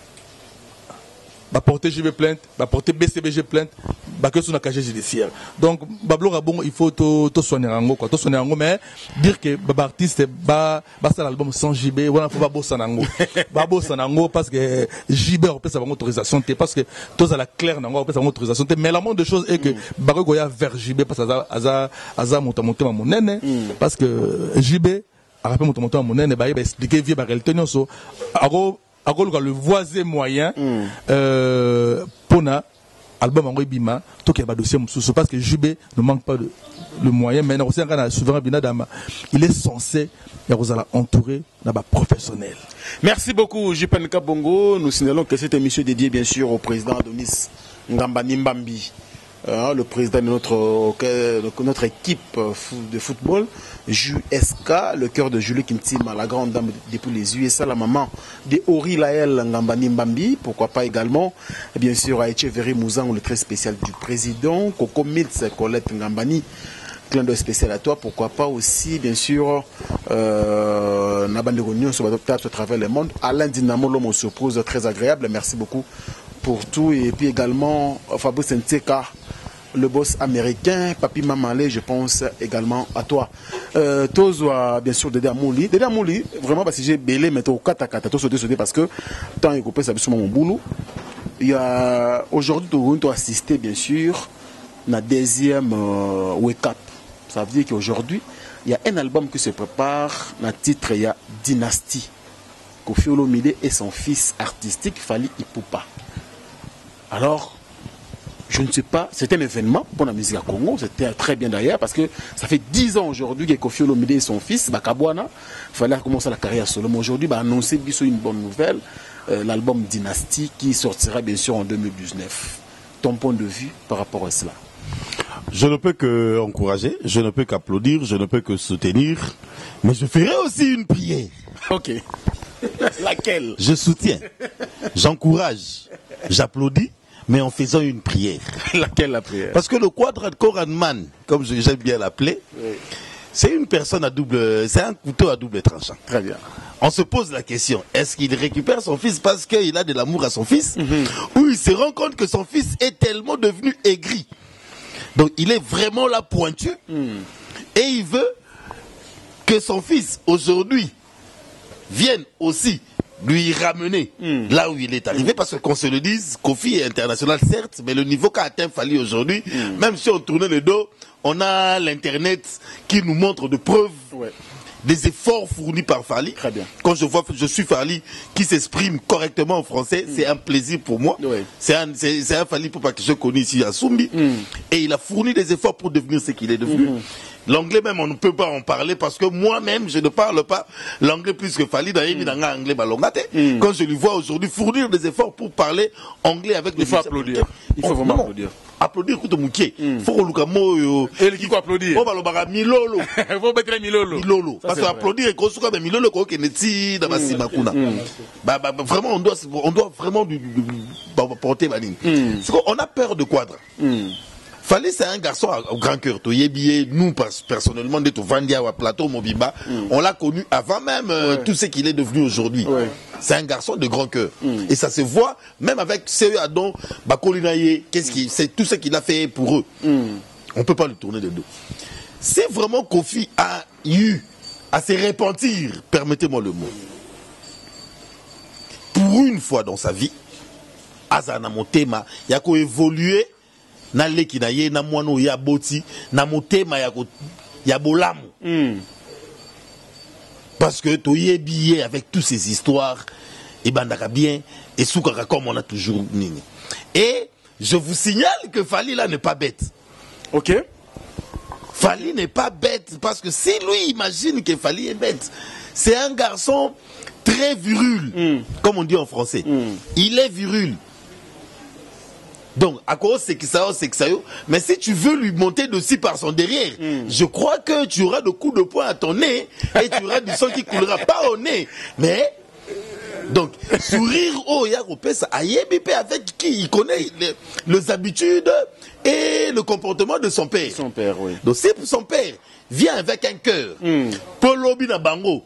D: Va porter JB plainte, va porter BCBG plainte, va que sur la cage judiciaire. Donc, Bablo Rabon, il faut tout soigner en gros, quoi. Tout soigner en gros, mais dire que Baba artiste, ça l'album sans JB, voilà, faut pas bosser en gros. Pas bosser en gros parce que JB, on peut savoir autorisation, parce que tout à la claire, on peut savoir autorisation, mais la moindre de choses est que Barogoya vers JB, parce que Aza monte à mon nene, parce que JB, a rappelé monte à mon nene, bah, il va expliquer via la réalité, le voisin moyen pour na album en bima tout qui a dossier parce que JB ne manque pas de le moyen mais aussi un souverain binadama il est censé entourer là-bas professionnel.
B: Merci beaucoup JP Kabongo. Nous signalons que cette émission est dédiée bien sûr au président Adonis Ngambani Mbambi, le président de notre équipe de football, JSK, le cœur de Julie Kintima, la grande dame depuis les USA, la maman de Ori Laël Ngambani Mbambi, pourquoi pas également, bien sûr, Aïché Veri Mouzang, le très spécial du président, Coco Mills, Colette Ngambani, clin d'œil spécial à toi, pourquoi pas aussi, bien sûr, Nabande Réunion sur le théâtre à travers le monde, Alain Dinamo, l'homme aux surprises, très agréable, merci beaucoup pour tout, et puis également Fabrice Nteka, le boss américain, Papi Mamale, je pense également à toi. Tozoa, bien sûr, Dédé Amouli, vraiment parce que j'ai belé, mais au katakata, tout sauté parce que tant il coupé, ça veut mon boulot. Il y a aujourd'hui, tu dois assister, bien sûr, à la deuxième wake up. Ça veut dire qu'aujourd'hui, il y a un album qui se prépare, le titre, il y a Dynastie. Koffi Olomide et son fils artistique, Fally Ipupa. Alors, je ne sais pas, c'est un événement pour la musique à Congo, c'était très bien d'ailleurs, parce que ça fait 10 ans aujourd'hui que Koffi Olomide et son fils, Bakabwana, il fallait commencer la carrière solo. Mais aujourd'hui, annoncer une bonne nouvelle, l'album Dynastie qui sortira bien sûr en 2019. Ton point de vue par rapport à cela?
C: Je ne peux que encourager, je ne peux qu'applaudir, je ne peux que soutenir, mais je ferai aussi une prière.
B: Ok. Laquelle?
C: Je soutiens, j'encourage, j'applaudis, mais en faisant une prière.
B: Laquelle la prière?
C: Parce que le Quadrat Man, comme j'aime bien l'appeler, oui, c'est une personne à double, c'est un couteau à double tranchant.
B: Très bien.
C: On se pose la question, est-ce qu'il récupère son fils parce qu'il a de l'amour à son fils, ou il se rend compte que son fils est tellement devenu aigri? Donc il est vraiment là pointu, et il veut que son fils aujourd'hui vienne aussi lui ramener là où il est arrivé, parce que qu'on se le dise, Kofi est international certes, mais le niveau qu'a atteint Fally aujourd'hui, même si on tournait le dos, on a l'internet qui nous montre de preuves des efforts fournis par Fally.
B: Très bien.
C: Quand je suis Fally qui s'exprime correctement en français, c'est un plaisir pour moi. C'est un Fally pour pas que je connais ici à Sumbi, et il a fourni des efforts pour devenir ce qu'il est devenu. L'anglais même, on ne peut pas en parler parce que moi-même, je ne parle pas l'anglais plus que Fally. D'ailleurs, anglais balongate. Quand je lui vois aujourd'hui fournir des efforts pour parler anglais avec
B: il faut applaudir. Il faut vraiment applaudir.
C: Applaudir contre Moukier. Faut que Lukamo.
B: Et qui faut applaudir?
C: Oh, bah, Milolo.
B: Il faut mettre Milolo.
C: Milolo. Parce que applaudir et qu'on soit comme Milolo, qu'on est dans ma Simakuna. Vraiment, on doit vraiment porter ma ligne. On a peur de Quadra. Fally, c'est un garçon au grand cœur. Nous, personnellement, d'être au Vandia ou à Plateau Mobimba, on l'a connu avant même tout ce qu'il est devenu aujourd'hui. C'est un garçon de grand cœur. Et ça se voit, même avec Sérieux Adon, Bakolinaye, c'est tout ce qu'il a fait pour eux. On ne peut pas lui tourner le dos. Si vraiment Kofi a eu à se repentir, permettez-moi le mot, pour une fois dans sa vie, Azana Motema, il y a qu'à évoluer. Na leki na ye na mwano ya boti na motema ya bolamu. Parce que toye billet avec toutes ces histoires et bandaka bien et soukaka comme on a toujours nini. Et je vous signale que Fally là n'est pas bête.
B: OK.
C: Fally n'est pas bête parce que si lui imagine que Fally est bête, c'est un garçon très viril, comme on dit en français. Il est viril. Donc, à cause c'est que ça, mais si tu veux lui monter dessus par son derrière, je crois que tu auras de coups de poing à ton nez et tu auras du sang qui coulera pas au nez. Mais, donc, sourire au Yaropesa, Ayébipé avec qui il connaît les habitudes et le comportement de son père.
B: Son père, oui.
C: Donc, si son père vient avec un cœur, Polo Bina Bango,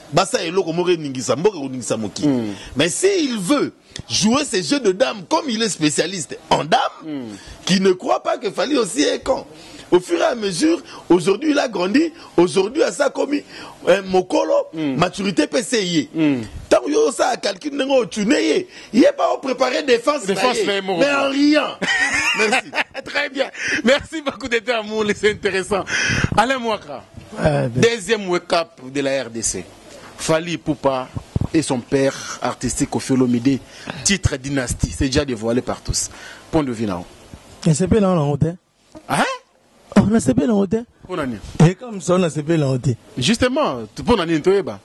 C: mais s'il veut jouer ces jeux de dames comme il est spécialiste en dames, qui ne croit pas que Fally aussi est con. Au fur et à mesure, aujourd'hui il a grandi, aujourd'hui à ça commis Mokolo, maturité PCI. Tant que ça a calculé, il n'est pas préparé défense, mais en riant.
B: Merci. Très bien. Merci beaucoup d'être amour, c'est intéressant. Alain Mouakra, deuxième wake-up de la RDC. Fally Ipupa et son père artistique Kofi Olomide, titre dynastie, c'est déjà dévoilé par tous. Point de vue là.
E: Et c'est pas là en hauteur.
B: Hein?
E: On a c'est pas là en hauteur.
B: Pour l'année.
E: Et comme ça on a c'est pas là en hauteur.
B: Justement, pour l'année Ntoeba.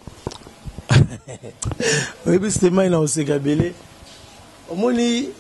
E: Oui, mais c'était mal là au Segabele. Omoni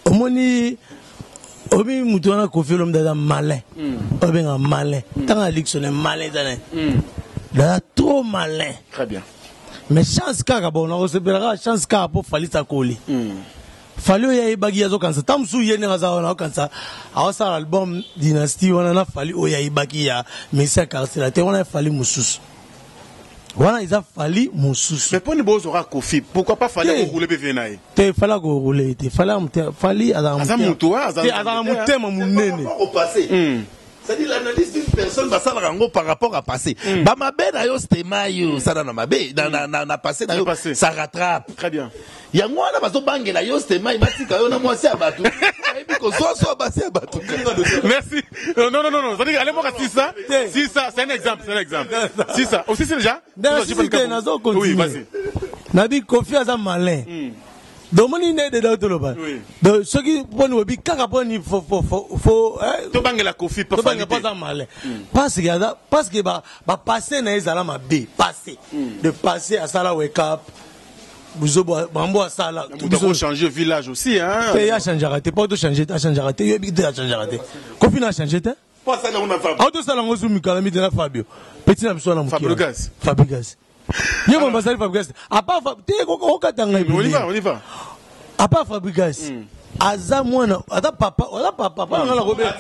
E: Obi Moutouana Kofi Olomide malin. Obi un malin. Tant la ligue sonne malin trop malin.
B: Très bien.
E: Mais chance kaka bon on recevra chance kaka pour Fally Sakoli. Fally ya ibagi yazo kansa tamsu yene ngaza na kansa awasa album Dynasty wana na Fally oya ibagi ya Messia Carcela te wana Fally mususu. Wana isa Fally mususu.
B: Mais pour ni bozora Kofi, pourquoi pas Fally rouler bevenaye?
E: Te Fally go rouler te Fally azamutema munene.
C: Au passé. C'est-à-dire l'analyse d'une personne par rapport à passé. Bamabé d'ailleurs c'était maillot, ça dans ma baie, dans passé d'ailleurs ça rattrape.
B: Très bien.
C: Il y a moi là parce que bangue d'ailleurs c'était maillot, bati quand on a moi c'est à bateau. Et puis qu'on soit passé à bateau.
B: Merci. Non. C'est-à-dire allez moi si ça c'est un exemple, Si ça aussi c'est déjà.
E: Oui,
B: vas-y.
E: Nabi Kofi azam malin. Donc, mon idée de l'autre. Donc, ce qui pour nous, il faut,
B: to bangela Kofi pas
E: mal. Parce que passer na ezala ma b, passer. De passer à Sala Wake Up. Bambo à Sala.
B: Nous avons changé village aussi, hein.
E: Il a changé raté, pas de changer, a changé raté. Il a changé raté. Kofi n'a changé, hein.
C: Pas ça, on a Fabio.
E: Auto Sala Ngozumi, Kalami de la Fabio. Petit n'a besoin de Fabregas. Il y a mon passage Fabregas. À part
B: on y va.
E: À part Fabregas. Aza mwana, ada papa na la Robert.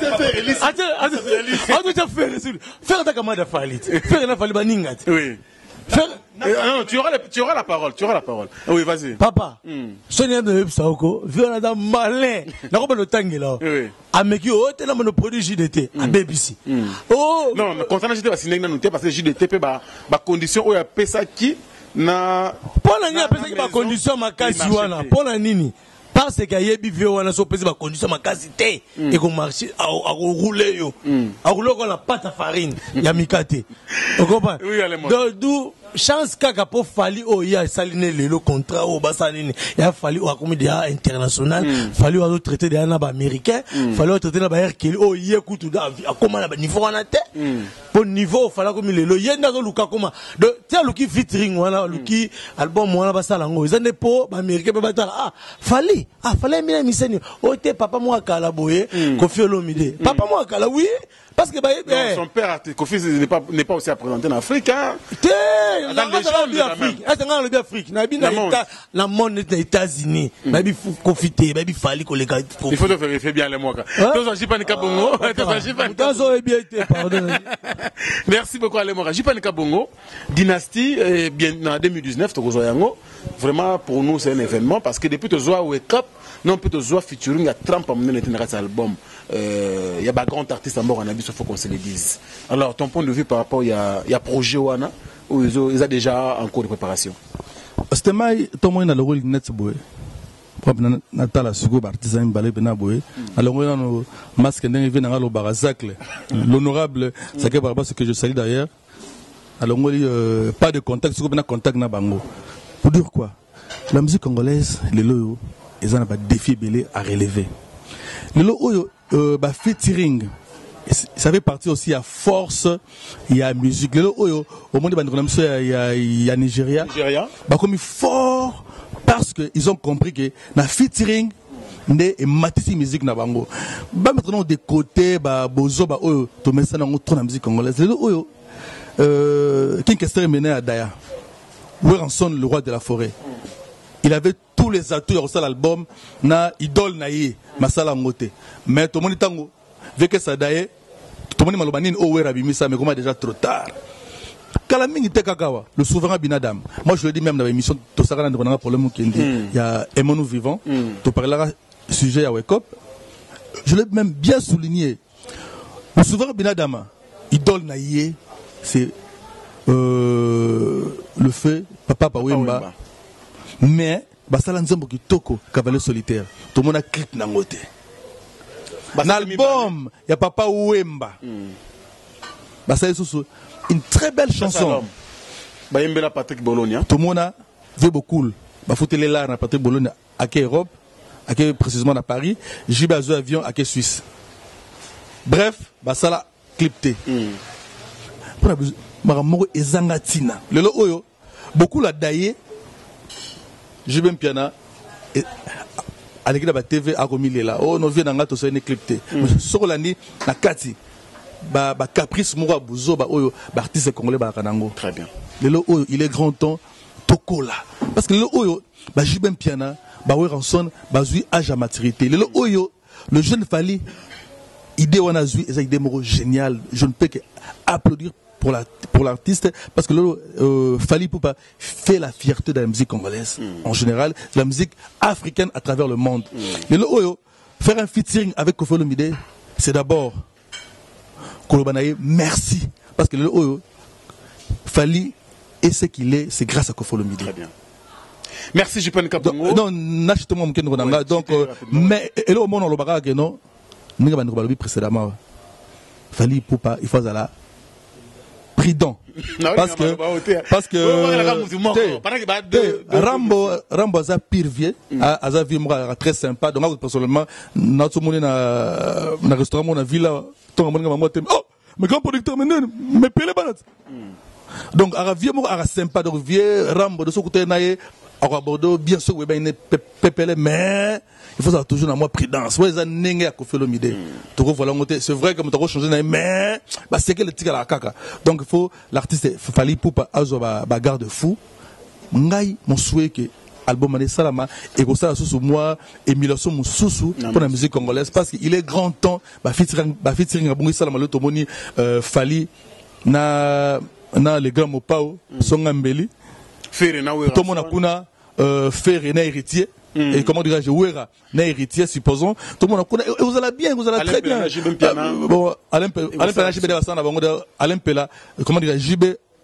E: Faire ta camarade Fally. Faire na Fally baninga.
B: Oui. Non, tu auras la parole. Oui, vas-y.
E: Papa. Sonia de Saoko, viens dans malin. Na ko le tangi là.
B: Oui.
E: Ameki o te na mon produit JDT à BBC. Oh.
B: Non, concernant JDT parce que nous parce que JDT ba condition o ya pesa qui na
E: pour la nini apesaki ba condition makasi wana pour la nini parce que yebi vie wana so pesi ba condition makasi te et ko marcher a rouler yo a rouler ko la pâte à farine ya mikate tu comprends donc chance kaka po fali o ya saline le contrat o basalini ya fali o akomi dia international fali o traiter des na ba américain fali o traiter na ba RKL o ye kutu da akoma na ba niveau wana te pour niveau fala komi lelo yenda ko luka koma de tia luki featuring wana luki album wana basala ngo ezane po ba américain ba batala fali mina miseni o te papa moi kala boye Koffi Olomide papa moi kala oui parce que
B: son père Koffi n'est pas aussi à présenter en Afrique hein.
E: La monde des États-Unis, baby profiter, baby fallait qu'on les gars.
B: Il faut vérifier bien les mots. Merci beaucoup à Lemora. Jipanika Bongo, dynastie, bien en 2019, vraiment pour nous c'est un événement parce que depuis que Zoa Wake Up, non peut Zoa featuring à Trump à mener notre album. Il y a des grands artistes à mort en Abyss, il faut qu'on se le dise. Alors ton point de vue par rapport il y a projet Wana où ils ont déjà en cours de préparation.
D: C'était mai tout le monde a le rôle net boy. Comme Natala Sugo artisan balé bena boy. Alors on a nos masques n'en vient dans le barazacle. L'honorable Saké Barba ce que je salue d'ailleurs. Alors on pas de contact Sugo bena contact na bango. Pour dire quoi? La musique congolaise les loyo ils ont un défi belé à relever. Les loyo featuring. Ça fait partie aussi à force, il y a musique. Au monde il y a Nigeria. Comme fort parce qu'ils ont compris que la featuring n'est matisi musique na bango. Ba maintenant de côté bozo to mettre ça dans trop la musique congolaise. King Kester mené à Daya. Weranson le roi de la forêt. Il avait tous les atouts sur cet album na idole naïe masala ngote. Mais tout le monde tango vu que ça d'ailleurs tout le monde malobanine owe rabimisa mais comment déjà trop tard. Kalaming Tekakawa, le souverain Binadam. Moi je le dis même dans l'émission Tosaka Ndonanga pour le Mukendi. Il y a Emonou Vivant, tu parleras sujet à Wake Up. Je l'ai même bien souligné. Le souverain Binadama, idole naïe, c'est le feu Papa Pawemba. Mais Basala Nzambo Kitoko, cavalier solitaire. Tout le monde a clip nangote. L'album, il y a Papa Wemba. Une très belle chanson.
B: Patrick Bologna.
D: Tout le monde a vu beaucoup. Il faut les là, Patrick Bologna, à Europe, à précisément à Paris. J'ai besoin d'avion à Suisse. Bref, ça l'a clipté. Pour Maramoro et Zangatina. Le Oyo, beaucoup l'a daillé. J'ai bien piano. À l'équipe de la TV, à Romilé là. Oh, nous venons d'en faire une clipté. Sur l'année, na Kati. Caprice Moura Bouzo, artiste congolais,
B: très bien.
D: Le Oyo, il est grand temps. Tokola. Parce que le Oyo, j'ai bien piano. Ranson, zui âge à maturité. Le Oyo, le jeune Fali, idée on a zui, c'est une idée géniale. Je ne peux que applaudir pour l'artiste parce que le Fali Poupa fait la fierté de la musique congolaise en général, de la musique africaine à travers le monde. Et le Oyo, faire un featuring avec Koffi Olomide, c'est d'abord Kolobanaye, merci parce que le Oyo Fali est ce qu'il est, c'est grâce à Koffi Olomide.
B: Très bien. Merci Jipan Kabongo.
D: Non, n'achète-moi mon Kenronanga. Donc, mais et là au monde on le barra que non, nous avons parlé précédemment. Fali Poupa, il faut aller prudent parce que Rambo a pire vieux a vie très sympa donc personnellement notre monde na restaurant mon villa ton oh mais grand producteur mais pele banat donc a vieux mo a sympa donc vieux Rambo de ce côté naé à Bordeaux bien sûr oui ben pepele mais il faut toujours dans moi prudence ouais ça n'engage à Koffi Olomide tu voilà c'est vrai que tu as changé mais c'est que le tigre la caca donc il faut l'artiste Fali Poupa azo ba garde fou ngai mon souhait que album Mané Salama et que ça sous moi émulation mon sous pour la musique congolaise parce qu'il est grand temps featuring à Bongi Salama le tomoni Fali na les grands mopao Songambeli tout le monde a kuna faire un héritier et comment dirais-je Ouera un héritier supposons tout le monde a kuna et vous allez bien vous allez très bien bon Alain Pela JB Alain Pela comment dirais-je JB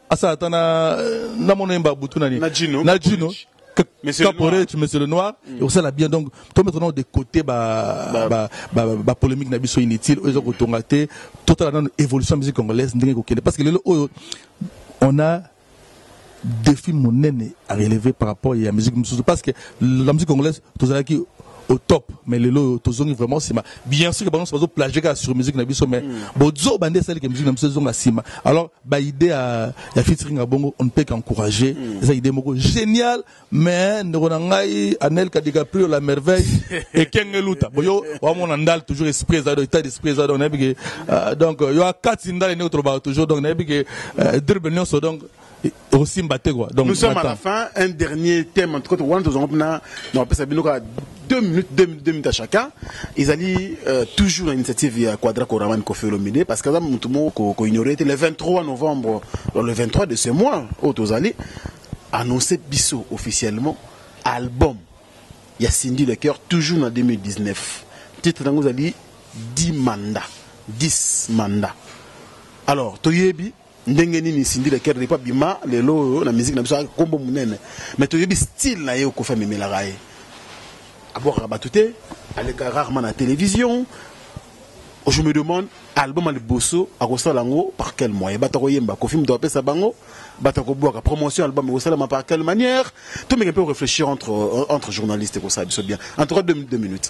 D: asa atana na monemba butunani
B: na Gino
D: Monsieur le Noir, et aussi la bien donc tout maintenant de côté polémique na biso inutile aux autres tongaté totalement évolution musique congolaise parce que on a défi monene à relever par rapport à la musique parce que la musique congolaise tous qui au top mais le lot tozongi vraiment c'est bien sûr que par exemple plagier sur musique na biso mais bozo bande celle que musique na biso zonga sima alors ba idée à featuring à bongo on ne peut qu'encourager ça idée moko génial mais ndona ngai Anel Kadikaprio la merveille et kengeluta boyo wa mon andal toujours esprit ça état d'esprit ça donc donc yo a quatre ndal ne autre ba toujours donc na bi dribble nyonso donc aussi mbaté quoi donc
B: nous sommes à la fin un dernier thème en tout cas on a 2 minutes à chacun. Ils allaient toujours l'initiative à Quadra Koraman Kofi Olomide parce que nous avons ignoré le 23 novembre, le 23 de ce mois, Otozali annoncé Bissot officiellement album. Il y a Cindy Le Cœur toujours en 2019. Titre dans vous allez 10 mandats. Alors, Toyebi ndengeni ni Cindy Le Cœur n'est pas bima les lots la musique n'a pas combo munene mais Toyebi style na yo ko fa memela raé. Avoir rabatouté, aller rarement à la télévision. Je me demande, album al bosso, à Rosalango, par quel moyen? Batako yemba, Kofi m'doit sa bango, Batako boire, promotion album Rosalama par quelle manière? Tout le monde peut réfléchir entre journalistes et comme ça, bien. En 2 minutes.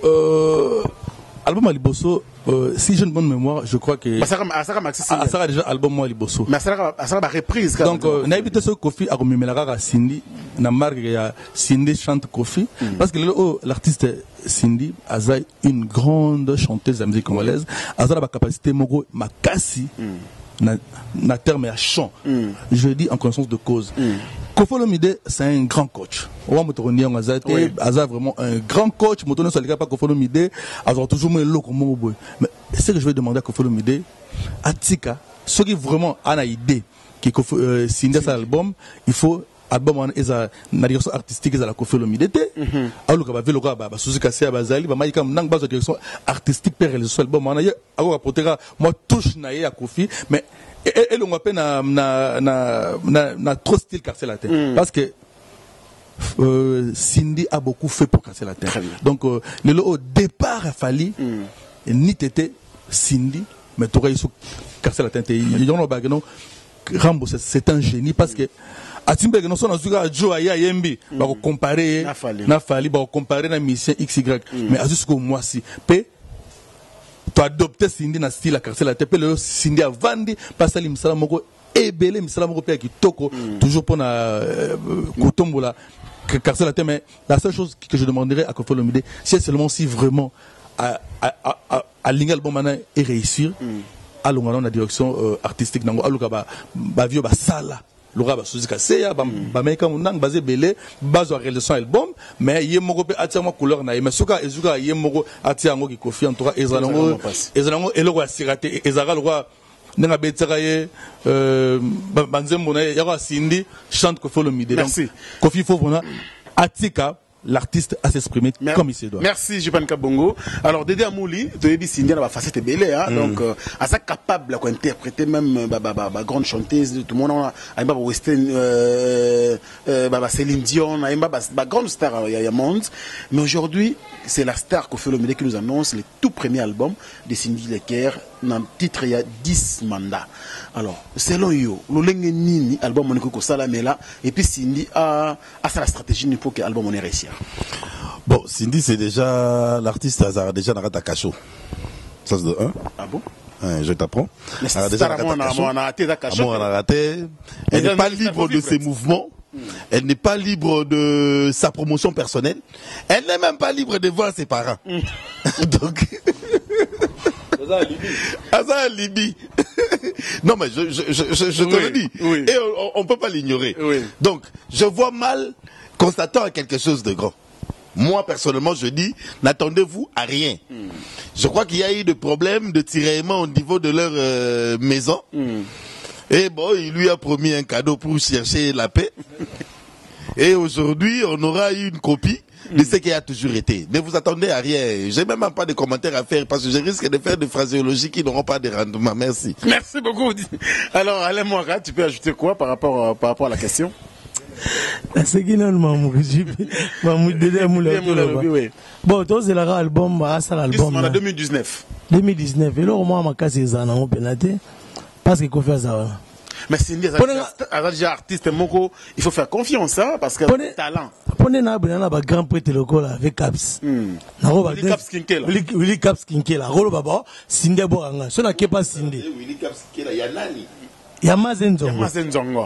D: Album Alibosso, si j'ai une bonne mémoire, je crois que.
B: Ça
D: déjà album Alibosso.
B: Mais ça va reprise.
D: Donc, n'a évité ce Kofi à Romimelara Cindy, n'a marque Cindy chante Kofi, parce que l'artiste Cindy a une grande chanteuse de musique congolaise, a la capacité Mogo Makasi. Na terme à chant. Je dis en connaissance de cause. Kofi Olomide, c'est un grand coach. On va me vraiment un grand coach. Motono Salika pas Kofi Olomide, avoir toujours mis l'eau comme mon boy. Mais ce que je vais demander à Kofi Olomide, Atika, ceux qui vraiment ont une idée qui signe cet album, il faut album na direction artistique à la Kofi Olomide. Alors que va vélo ba Suzy Kassia bazali ba maika nang base direction artistique pour réaliser album on a apportera moi touche na ya Kofi mais et on appelle na trop style casser la tête parce que Cindy a beaucoup fait pour casser la tête. Donc le au départ il fallait ni tété Cindy mais tu aurais casser la tête il y en a pas non Rambo c'est un génie parce que Atimbe non sona zuka Joe ya Yembi ba ko comparer na fali ba ko comparer na mission XY mais azuko moi si pe tu adopter Cindy na style à casser la tête le Cindy a vandi parce que misala moko ebele misala moko pe kitoko toujours pour na kotombola casser la tête mais la seule chose que je demanderais à Kofi Olomide c'est seulement si vraiment à l'album mana et réussir à la direction artistique nango aluka ba vieux ba sala Laura ba Suzy Kassia ba meka munang basé belé base réalisation album mais yemoko pe atia moi couleur na mais soka ezuka yemoko atia ngo ki Kofi en tout cas ezango eloko ya siraté ezara lwa nenga betaka ye banzembo na ya Cindy chante Kofi Olomide donc Kofi faut vraiment atika l'artiste a s'exprimer comme il se doit.
B: Merci Jupan Kabongo. Alors Dédé Amouli, tu as dit Cindy va facette belé hein donc à ça capable d'interpréter même grande chanteuse tout le monde a ba western Céline Dion a grande star il y a monde mais aujourd'hui c'est la star Kofi Olomide qui nous annonce le tout premier album de Cindy Le Cœur dans le titre il y a 10 mandats. Alors selon yo lolenge nini album on ko sala mela et puis Cindy a sa la stratégie pour que l'album on ait réussi.
C: Bon, Cindy, c'est déjà l'artiste a déjà Narata Kacho. Ça c'est de 1.
B: Ah bon?
C: Je t'apprends.
B: Elle
C: n'est pas libre de ses mouvements. Elle n'est pas libre de sa promotion personnelle. Elle n'est même pas libre de voir ses parents. Donc. Aza Libye. Non, mais je te le dis. Oui. Et on ne peut pas l'ignorer. Oui. Donc, je vois mal constatant à quelque chose de grand. Moi, personnellement, je dis, n'attendez-vous à rien. Je crois qu'il y a eu des problèmes de tiraillement au niveau de leur maison. Et bon, il lui a promis un cadeau pour chercher la paix. Et aujourd'hui, on aura eu une copie de ce qui a toujours été. Ne vous attendez à rien. J'ai même pas de commentaires à faire parce que je risque de faire des phraséologies qui n'auront pas de rendement. Merci.
B: Merci beaucoup. Alors, Alain Mwaka, tu peux ajouter quoi par rapport à la question?
E: Bon, tous les albums, album.
B: En 2019.
E: 2019. Et là, au moins, ma casse est en pénalité. Parce qu'il faut faire ça.
B: Mais c'est déjà artiste, il faut faire confiance, hein, parce que talent.
E: Prenez un grand prêtre local avec Caps.
B: Willy Caps Kinkela.
E: Willy Caps Kinkela. Rolo Baba, Sinde Boranga. Ce n'est pas Sinde.
C: Willy Caps Kinkela, Yanani.
E: Yamazenzongo.
B: Yamazenzongo.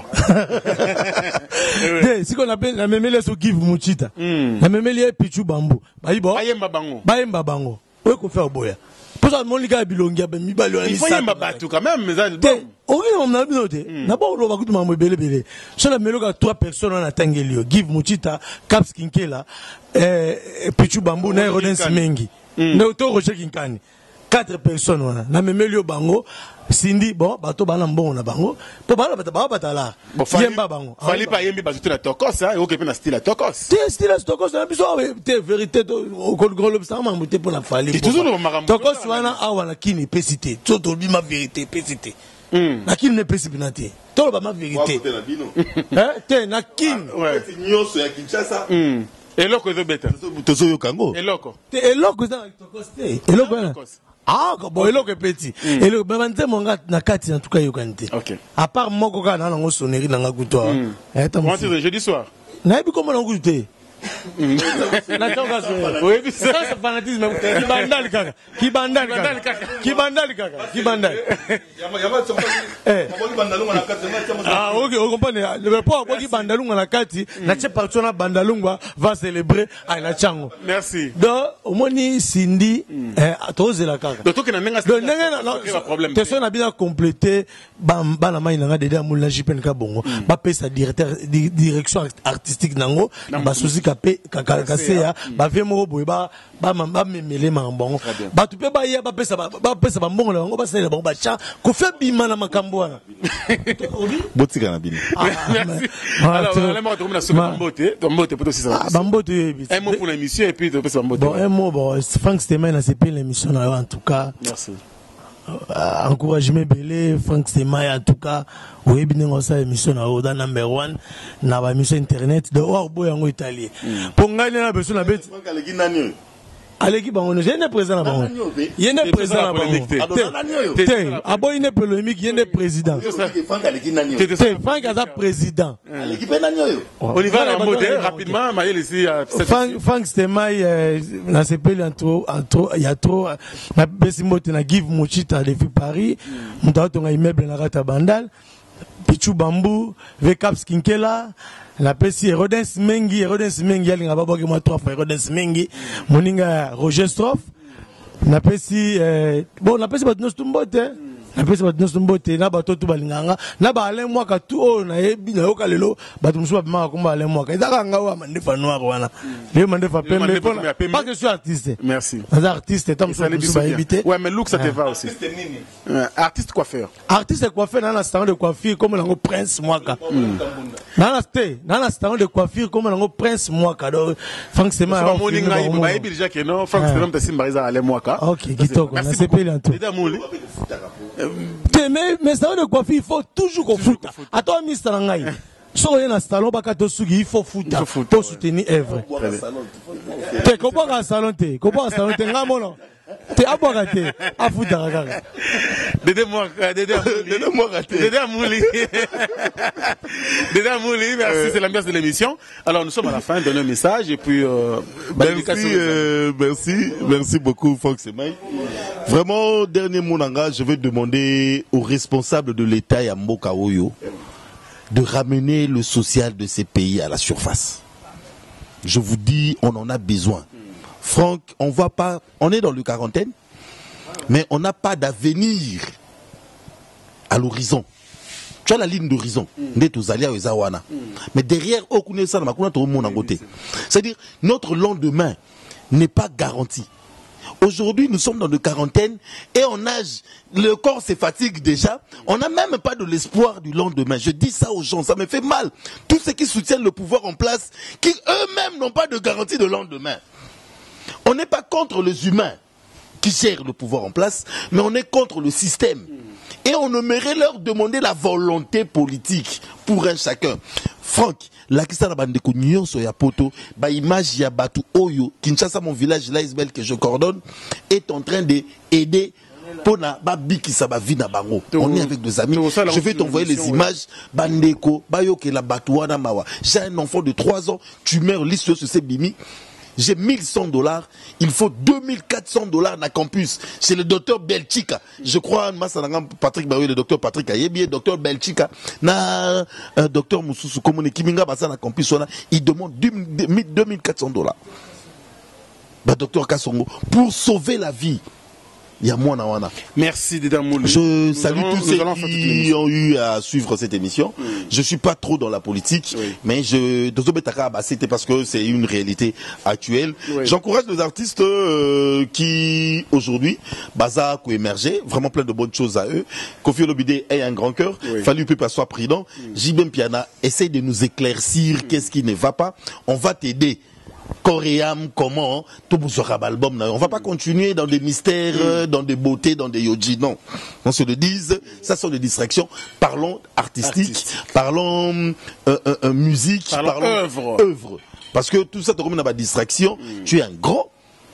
E: Si on appelle la mémélé sous Give Muchita. La mémélé Pichu Bambou.
B: Bayemba Bango.
E: Bayemba Bango. Oui, qu'on fait au boya. Pour ça, mon liga bilongia, il
B: faut Yemba Batou quand même, mais albums.
E: On a noté. D'abord, on va écouter Bélé. Sur la mélodie, 3 personnes en Tangelio. Give Muchita, Caps Kinkela, Pichu Bambou, Roden Simengi. Neuto Roger Kinkani. 4 personnes, na mémélio Bango. Cindy, bon, bateau balam bon na bango. To bala batala. Yemba bango.
B: Fallait pas yembi bateau la tokos, hein, et na style la tokos.
E: T'es style la tokos, na biso te vérité au gros l'obstacle monter pour la fallait.
B: Et toujours le marambo.
E: Tokos wana awana kini pesité. Toto bi ma vérité pesité. Na kini ne pesipinati. To ba ma vérité. Hein? Te na kini.
B: Ouais.
C: Nyoso ya Kinshasa.
B: Et loko zo beta.
C: Tozo yo kango.
B: Et loko.
E: Te et loko za tokos te. Et loko na. Ah, bon, il est petit. Et le bébé, mon gars, n'a qu'à en tout cas, il y a
B: ok.
E: À part moi, quand on a un sonnerie dans la goutte.
B: Moi, c'est jeudi soir.
E: N'a pas comment on goûte. Oui, ça, c'est fanatisme. Qui bandal, Ah, ok, on comprend. Le pas qui bandalunga na kati, na tche partona bandalunga va célébrer à la chango.
B: Merci.
E: Donc, au moins, Cindy, tous la kaka.
B: Donc, tu n'as problème.
E: Tu as bien complété, bana mai nanga déjà moula jipen ka bongo. Ba pe sa direction artistique nango, ba souci kaseya ba ve mo boy ba memele mambongo ba tu pe ba ya ba pesa ba mbongo la ngo ba sele ba cha ko fe bima na makambo wana
C: botika na bino.
B: Alors on aimerait terminer sur Bambote plutôt si ça.
E: Bambote
B: un mot pour l'émission et puis tu peux Bambote.
E: Bon un mot bon Frank Stemai na c'est l'émission en tout cas.
B: Merci.
E: Encouragement belé Frank Stemai en tout cas oui bien on ça émission na oda number 1 na ba émission internet de or boy en italien pour gagner na besoin na bet Aleki bango je ne présent na bango yene présent na bango te abo yene polémique yene président Frank aza président
B: Aleki pe na nyoyo on y va la mode rapidement Maël ici
E: Frank Stemai na sepeli entre il y a trop na besimote na Give Muchita depuis Paris mutato nga immeuble na Rata Bandal Pichu Bambou Vekaps Kinkela la pesi Rodens Mengi yalinga baboke moi 3 fois Rodens Mengi moninga Roger Stroff na pesi bon na pesi batno stumbote na pesi batno stumbote na batoto balinganga na ba ale mwaka tu o na yebi na yoka lelo bato musuba bima ko ale mwaka ezaka ngawa mandefa noir wana le mandefa pembe pas que je suis artiste.
B: Merci.
E: Un artiste tant musuba éviter.
B: Ouais mais look ça te va aussi. Artiste coiffeur.
E: Artiste coiffeur dans la salon de coiffure comme le Prince Mwaka. Dans la salon de coiffure comme le Prince Mwaka. Donc Frank Stemai
B: ba déjà que non Frank Stemai ta simbariza ale mwaka.
E: OK, kitoko na sepeli en tout. Mais salon de coiffure il faut toujours qu'on foute. Attends Mr Ngai. So yena salon baka to sugi il faut fouta pour soutenir œuvre. Te ko pas salon te ngamolo. Te aboka te afuta kaka.
B: Dédé Mouli, merci, c'est l'ambiance de l'émission. Alors nous sommes à la fin, donner un message et puis
C: merci beaucoup Frank Stemai. Vraiment dernier mot nanga, je vais demander aux responsables de l'État et à Mboka Oyo de ramener le social de ces pays à la surface. Je vous dis, on en a besoin. Franck, on voit pas, on est dans le quarantaine, mais on n'a pas d'avenir à l'horizon. Tu as la ligne d'horizon. Mais derrière, c'est-à-dire, notre lendemain n'est pas garanti. Aujourd'hui, nous sommes dans de quarantaine et on nage. Le corps se fatigue déjà. On n'a même pas de l'espoir du lendemain. Je dis ça aux gens, ça me fait mal. Tous ceux qui soutiennent le pouvoir en place, qui eux-mêmes n'ont pas de garantie de lendemain. On n'est pas contre les humains qui gèrent le pouvoir en place, mais on est contre le système. Et on aimerait leur demander la volonté politique pour un chacun. Franck, la Kisa Bandeko Nyonso ya poto, ba image ya Batu Oyo, Kinshasa, mon village, là, Isabelle, que je coordonne, est en train d'aider pour na ba bikisa ba vie na bango. On est avec des amis. Je vais t'envoyer les images. Bandeko, bayo ke la Batuana mawa. J'ai un enfant de 3 ans, tu meurs liste sur ces bimi. J'ai $1100, il faut $2400 na campus. C'est le docteur Belchika. Je crois, Patrick Baoui, le docteur Patrick Ayebi, docteur Belchika, na docteur Moussoussou, comme on est Kiminga Bassa na campus, il demande $2400. Bah, docteur Kassongo, pour sauver la vie. Il y a moins wana.
B: Merci Dedamouli.
C: Je salue tous ceux qui ont eu à suivre cette émission. Je suis pas trop dans la politique, mais c'était parce que c'est une réalité actuelle. J'encourage les artistes qui aujourd'hui baza ko émerger, vraiment plein de bonnes choses à eux. Kofi Olomide ait un grand cœur, Fallu Pepa soit prudent. Jibem Piana essaye de nous éclaircir qu'est-ce qui ne va pas. On va t'aider. Coréam, comment tout album. On va pas continuer dans des mystères, dans des beautés, dans des yoji. Non. On se le dise, ça sont des distractions. Parlons artistique, parlons musique, parlons œuvre. Parce que tout ça te remet dans la distraction. Tu es un grand.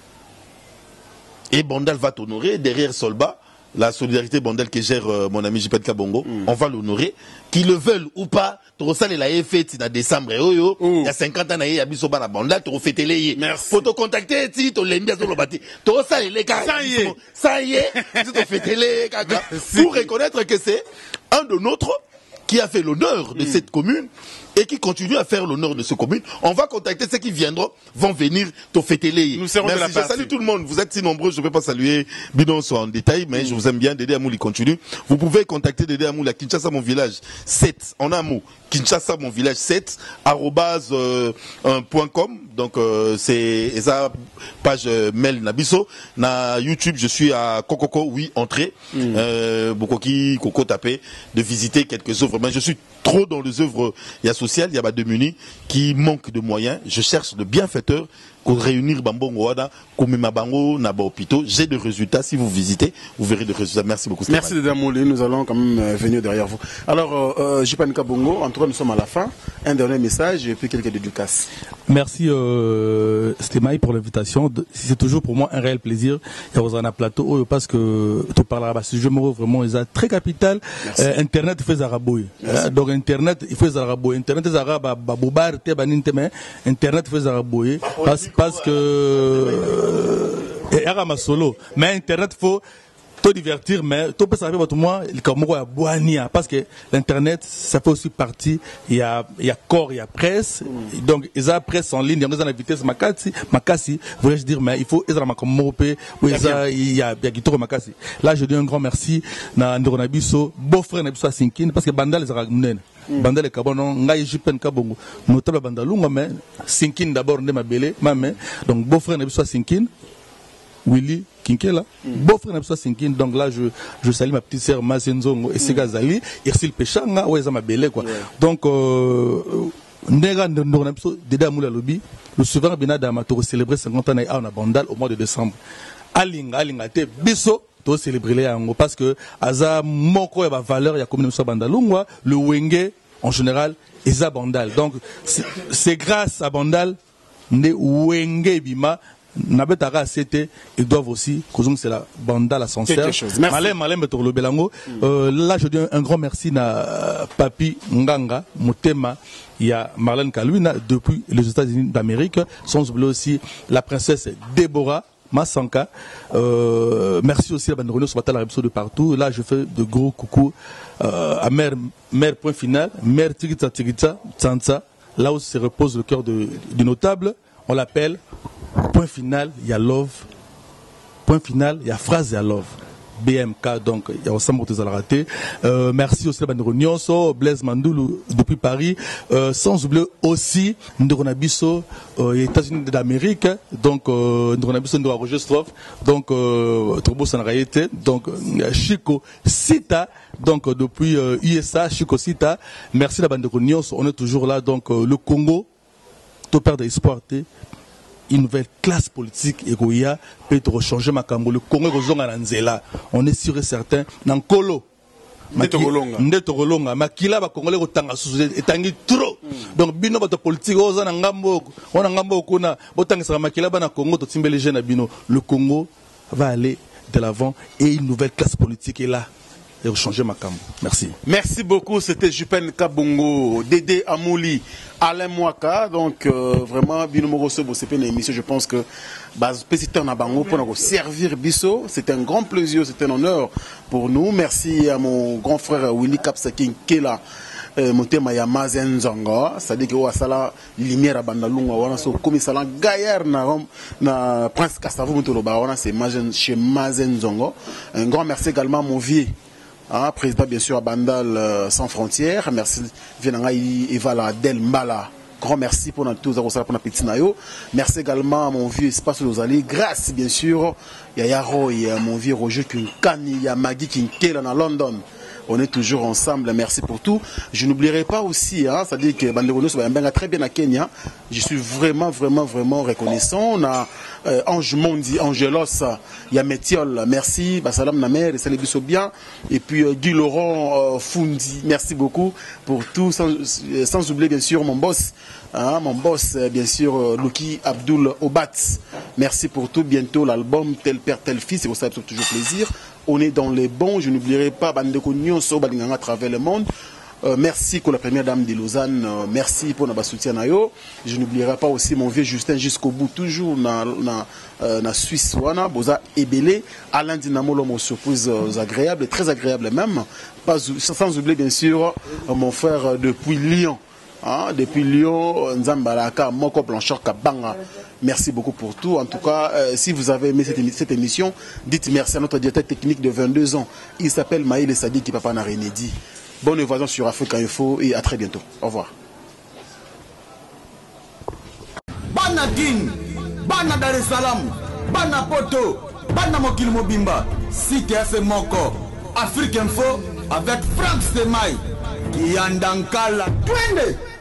C: Et Bandal va t'honorer derrière Solba. La solidarité Bandel que gère mon ami Jipet Kabongo, on va l'honorer. Qu'ils le veulent ou pas, tu ressens les fêtes en décembre. Il y a 50 ans, il y a Bissoba na Bandel, tu refais les. Faut te contacter, tu l'envies sur le bâti. Tu ressens les gars. Ça y est, tu te fais télé, pour reconnaître que c'est un de nôtres qui a fait l'honneur de cette commune et qui continue à faire l'honneur de cette commune. On va contacter ceux qui viendront, vont venir te fêter les.
B: Nous serons de la partie.
C: Je salue tout le monde. Vous êtes si nombreux, je ne peux pas saluer Bidonso en détail, mais je vous aime bien. Dédé Amouli continue. Vous pouvez contacter Dédé Amouli à Kinshasa mon village 7 en un mot. Kinshasa mon village 7 @.com. Donc c'est sa page mail Nabiso. Na YouTube, je suis à Kokoko, oui, entrée. Bokoki, Koko tapé, de visiter quelques œuvres. Mais je suis trop dans les œuvres sociales, il y a des démunis qui manquent de moyens. Je cherche de bienfaiteurs pour réunir Bambongo Wada, Komima Bango, Naba Opito. J'ai des résultats. Si vous visitez, vous verrez des résultats. Merci beaucoup.
B: Merci Dedamouli. Nous allons quand même venir derrière vous. Alors, Jipan Kabongo, en tout cas, nous sommes à la fin. Un dernier message et puis quelques dédicaces.
D: Merci Stémaï pour l'invitation. C'est toujours pour moi un réel plaisir. Il y a un plateau parce que tu parles à ce jeu vraiment très capital. Internet fait Zarabouille. Donc Internet, il fait Zarabouille. Internet est Zarab, Baboubar, Tebaninteme. Internet fait Zarabouille. Parce que et ma solo mais internet faut te divertir mais tu peux savoir votre moi comme moi boania parce que l'internet ça fait aussi partie il y a corps il y a presse donc ils ont presse en ligne il y a une vitesse makasi voulais-je dire mais il faut ils ont comme mopé il y a guitare makasi là je dis un grand merci na Ndoronabiso beau-frère Nabiso Sinkin parce que Bandal les Bandal Kabono ngai Jipen Kabongo notable Bandalunga mais Sinkin d'abord ne mabele mame donc beau-frère Nabiso Sinkin Willy Kinkela, beau-frère Nabiso Sinkin, donc là je salue ma petite sœur Mazenzongo et Segazali, Irsil Pechanga, ouais ça m'a belé quoi. Donc Ndega Ndornabiso Dédé Amouli Lobi, le souverain Binada Amato célébrer 50 ans à Bandal au mois de décembre. Alinga te biso to célébrer les ango parce que aza moko ya valeur ya commune so Bandalungwa, le Wenge en général eza Bandal. Donc c'est grâce à Bandal ne Wenge bima Nabetara c'était ils doivent aussi c'est la banda la sincère malin beto le belango là je dis un grand merci na Papi Nganga Motema il y a Marlène Kalouina depuis les États-Unis d'Amérique sans oublier aussi la princesse Déborah Massanka merci aussi à Bandrono sur la de partout là je fais de gros coucou à mère point final mère Tigita Tsansa là où se repose le cœur du notable on l'appelle point final, il y a love. Point final, il y a phrase, il y a love. BMK, donc il y a ensemble de raté. Merci aussi à Bandero Nyonso, Blaise Mandoulou depuis Paris. Sans oublier aussi Ndronabiso, États-Unis d'Amérique, donc Ndronabiso Ndora Roger Stroff, donc Turbo Sanraïete, donc Chico Sita, donc depuis USA, Chico Sita. Merci à Bandero Nyonso, on est toujours là, donc le Congo, tout perd d'espoir. Une nouvelle classe politique et Goya peut changer ma cambo. Le Congo on est sûr et certain. Nankolo. Ndetolonga. Makila ba Congolais otanga sous etangi trop. Donc bino bato politique oza na ngambo. On a ngambo kuna botanga sa makila ba na Congo to timbele jeune bino. Le Congo va aller de l'avant et une nouvelle classe politique est là. Et changer ma cam. Merci.
B: Merci beaucoup. C'était Jupen Kabongo, Dédé Amouli, Alain Mwaka. Donc vraiment, Binomoroso, c'est une émission. Je pense que pour servir Bisso, c'est un grand plaisir, c'est un honneur pour nous. Merci à mon grand frère Willy Kapsakin qui est là. Motema ya Mazen Zongo, c'est-à-dire que wasala lumière à Bandalunga, wana so komisala gaillard na Prince Kassavou Mutoloba, wana c'est Mazen chez Mazen Zongo. Un grand merci également à mon vieux. Président bien sûr à Bandal sans frontières, merci Vienangaï Evala Del Mbala, grand merci pour tous pour la petite nayo. Merci également à mon vieux Espace Lozali, grâce bien sûr il y a Yaro, il y a mon vieux Roger Kinkani, il y a Maggie Kinkela dans London. On est toujours ensemble, merci pour tout. Je n'oublierai pas aussi, c'est-à-dire que Bandero va très bien à Kenya. Je suis vraiment reconnaissant. On a Ange Mondi, Angelos, il y a Métiol, merci, Bassalam Namer, Salébis bien. Et puis Guy Laurent Fundi, merci beaucoup pour tout, sans oublier bien sûr mon boss, bien sûr, Luki Abdul Obat. Merci pour tout, bientôt l'album Tel Père, Tel Fils, c'est pour ça que c'est toujours plaisir. On est dans les bons, je n'oublierai pas Bandeko Nyonso Balinganga à travers le monde. Merci pour la première dame de Lausanne, merci pour notre soutien. Je n'oublierai pas aussi mon vieux Justin jusqu'au bout, toujours na Suisse, Boza Ebele, Alain Dinamolo, mon surprise agréable, très agréable même. Sans oublier bien sûr mon frère depuis Lyon. Depuis Lyon, Nzambalaka, Moko Blanchard Kabanga. Merci beaucoup pour tout. En tout cas, si vous avez aimé cette émission, dites merci à notre directeur technique de 22 ans. Il s'appelle Maïl Sadi qui papa n'a rien dit. Bonne évasion sur Africa Info et à très bientôt. Au revoir.
A: Bana King, Bana Dar es Salaam, Bana Poto, Bana Mokil Mobimba, CTF Moko, Afrique Info avec Frank Stemai, Kiandankala, Twende.